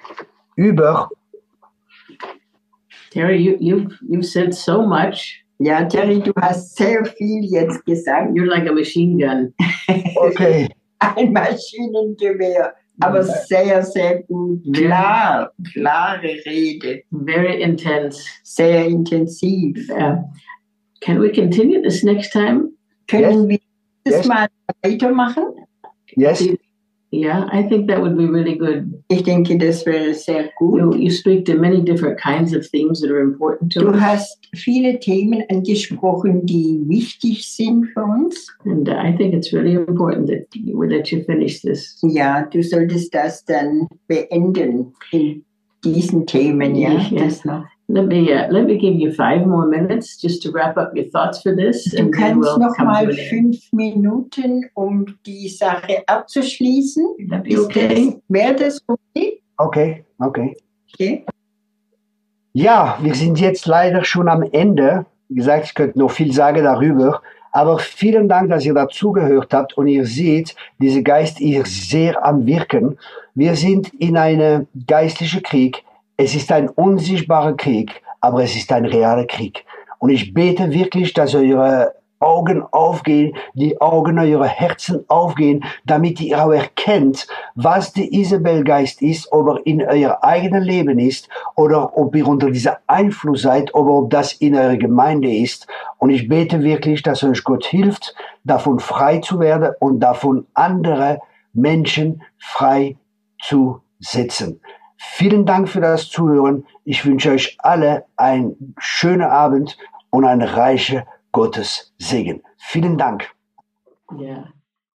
Terry, you've said so much. Ja, Terry, du hast sehr viel jetzt gesagt. You're like a machine gun. Okay. Ein Maschinengewehr, aber sehr, sehr gut. Klar, klare Rede. Very intense. Sehr intensiv. Can we continue this next time? Können wir das mal weitermachen? Yes. Yeah, I think that would be really good. Ich denke, das wäre sehr gut. You speak to many different kinds of themes that are important to us. Du hast viele Themen angesprochen, die wichtig sind für uns. And I think it's really important that you finish this. Ja, du solltest das dann beenden in diesen Themen. Ja, das noch. Let me give you 5 more minutes just to wrap up your thoughts for this. Du kannst noch mal 5 Minuten, um die Sache abzuschließen. That'd be okay. Wäre das okay? Okay. Okay. Ja, wir sind jetzt leider schon am Ende. Wie gesagt, ich könnte noch viel sagen darüber. Aber vielen Dank, dass ihr dazugehört habt und ihr seht, dieser Geist ist sehr am Wirken. Wir sind in einem geistlichen Krieg. Es ist ein unsichtbarer Krieg, aber es ist ein realer Krieg. Und ich bete wirklich, dass eure Augen aufgehen, die Augen eurer Herzen aufgehen, damit ihr auch erkennt, was der Isabelgeist ist, ob er in euer eigenes Leben ist oder ob ihr unter diesem Einfluss seid oder ob das in eurer Gemeinde ist. Und ich bete wirklich, dass euch Gott hilft, davon frei zu werden und davon andere Menschen frei zu setzen. Vielen Dank für das Zuhören. Ich wünsche euch alle einen schönen Abend und einen reichen Gottes Segen. Vielen Dank. Yeah.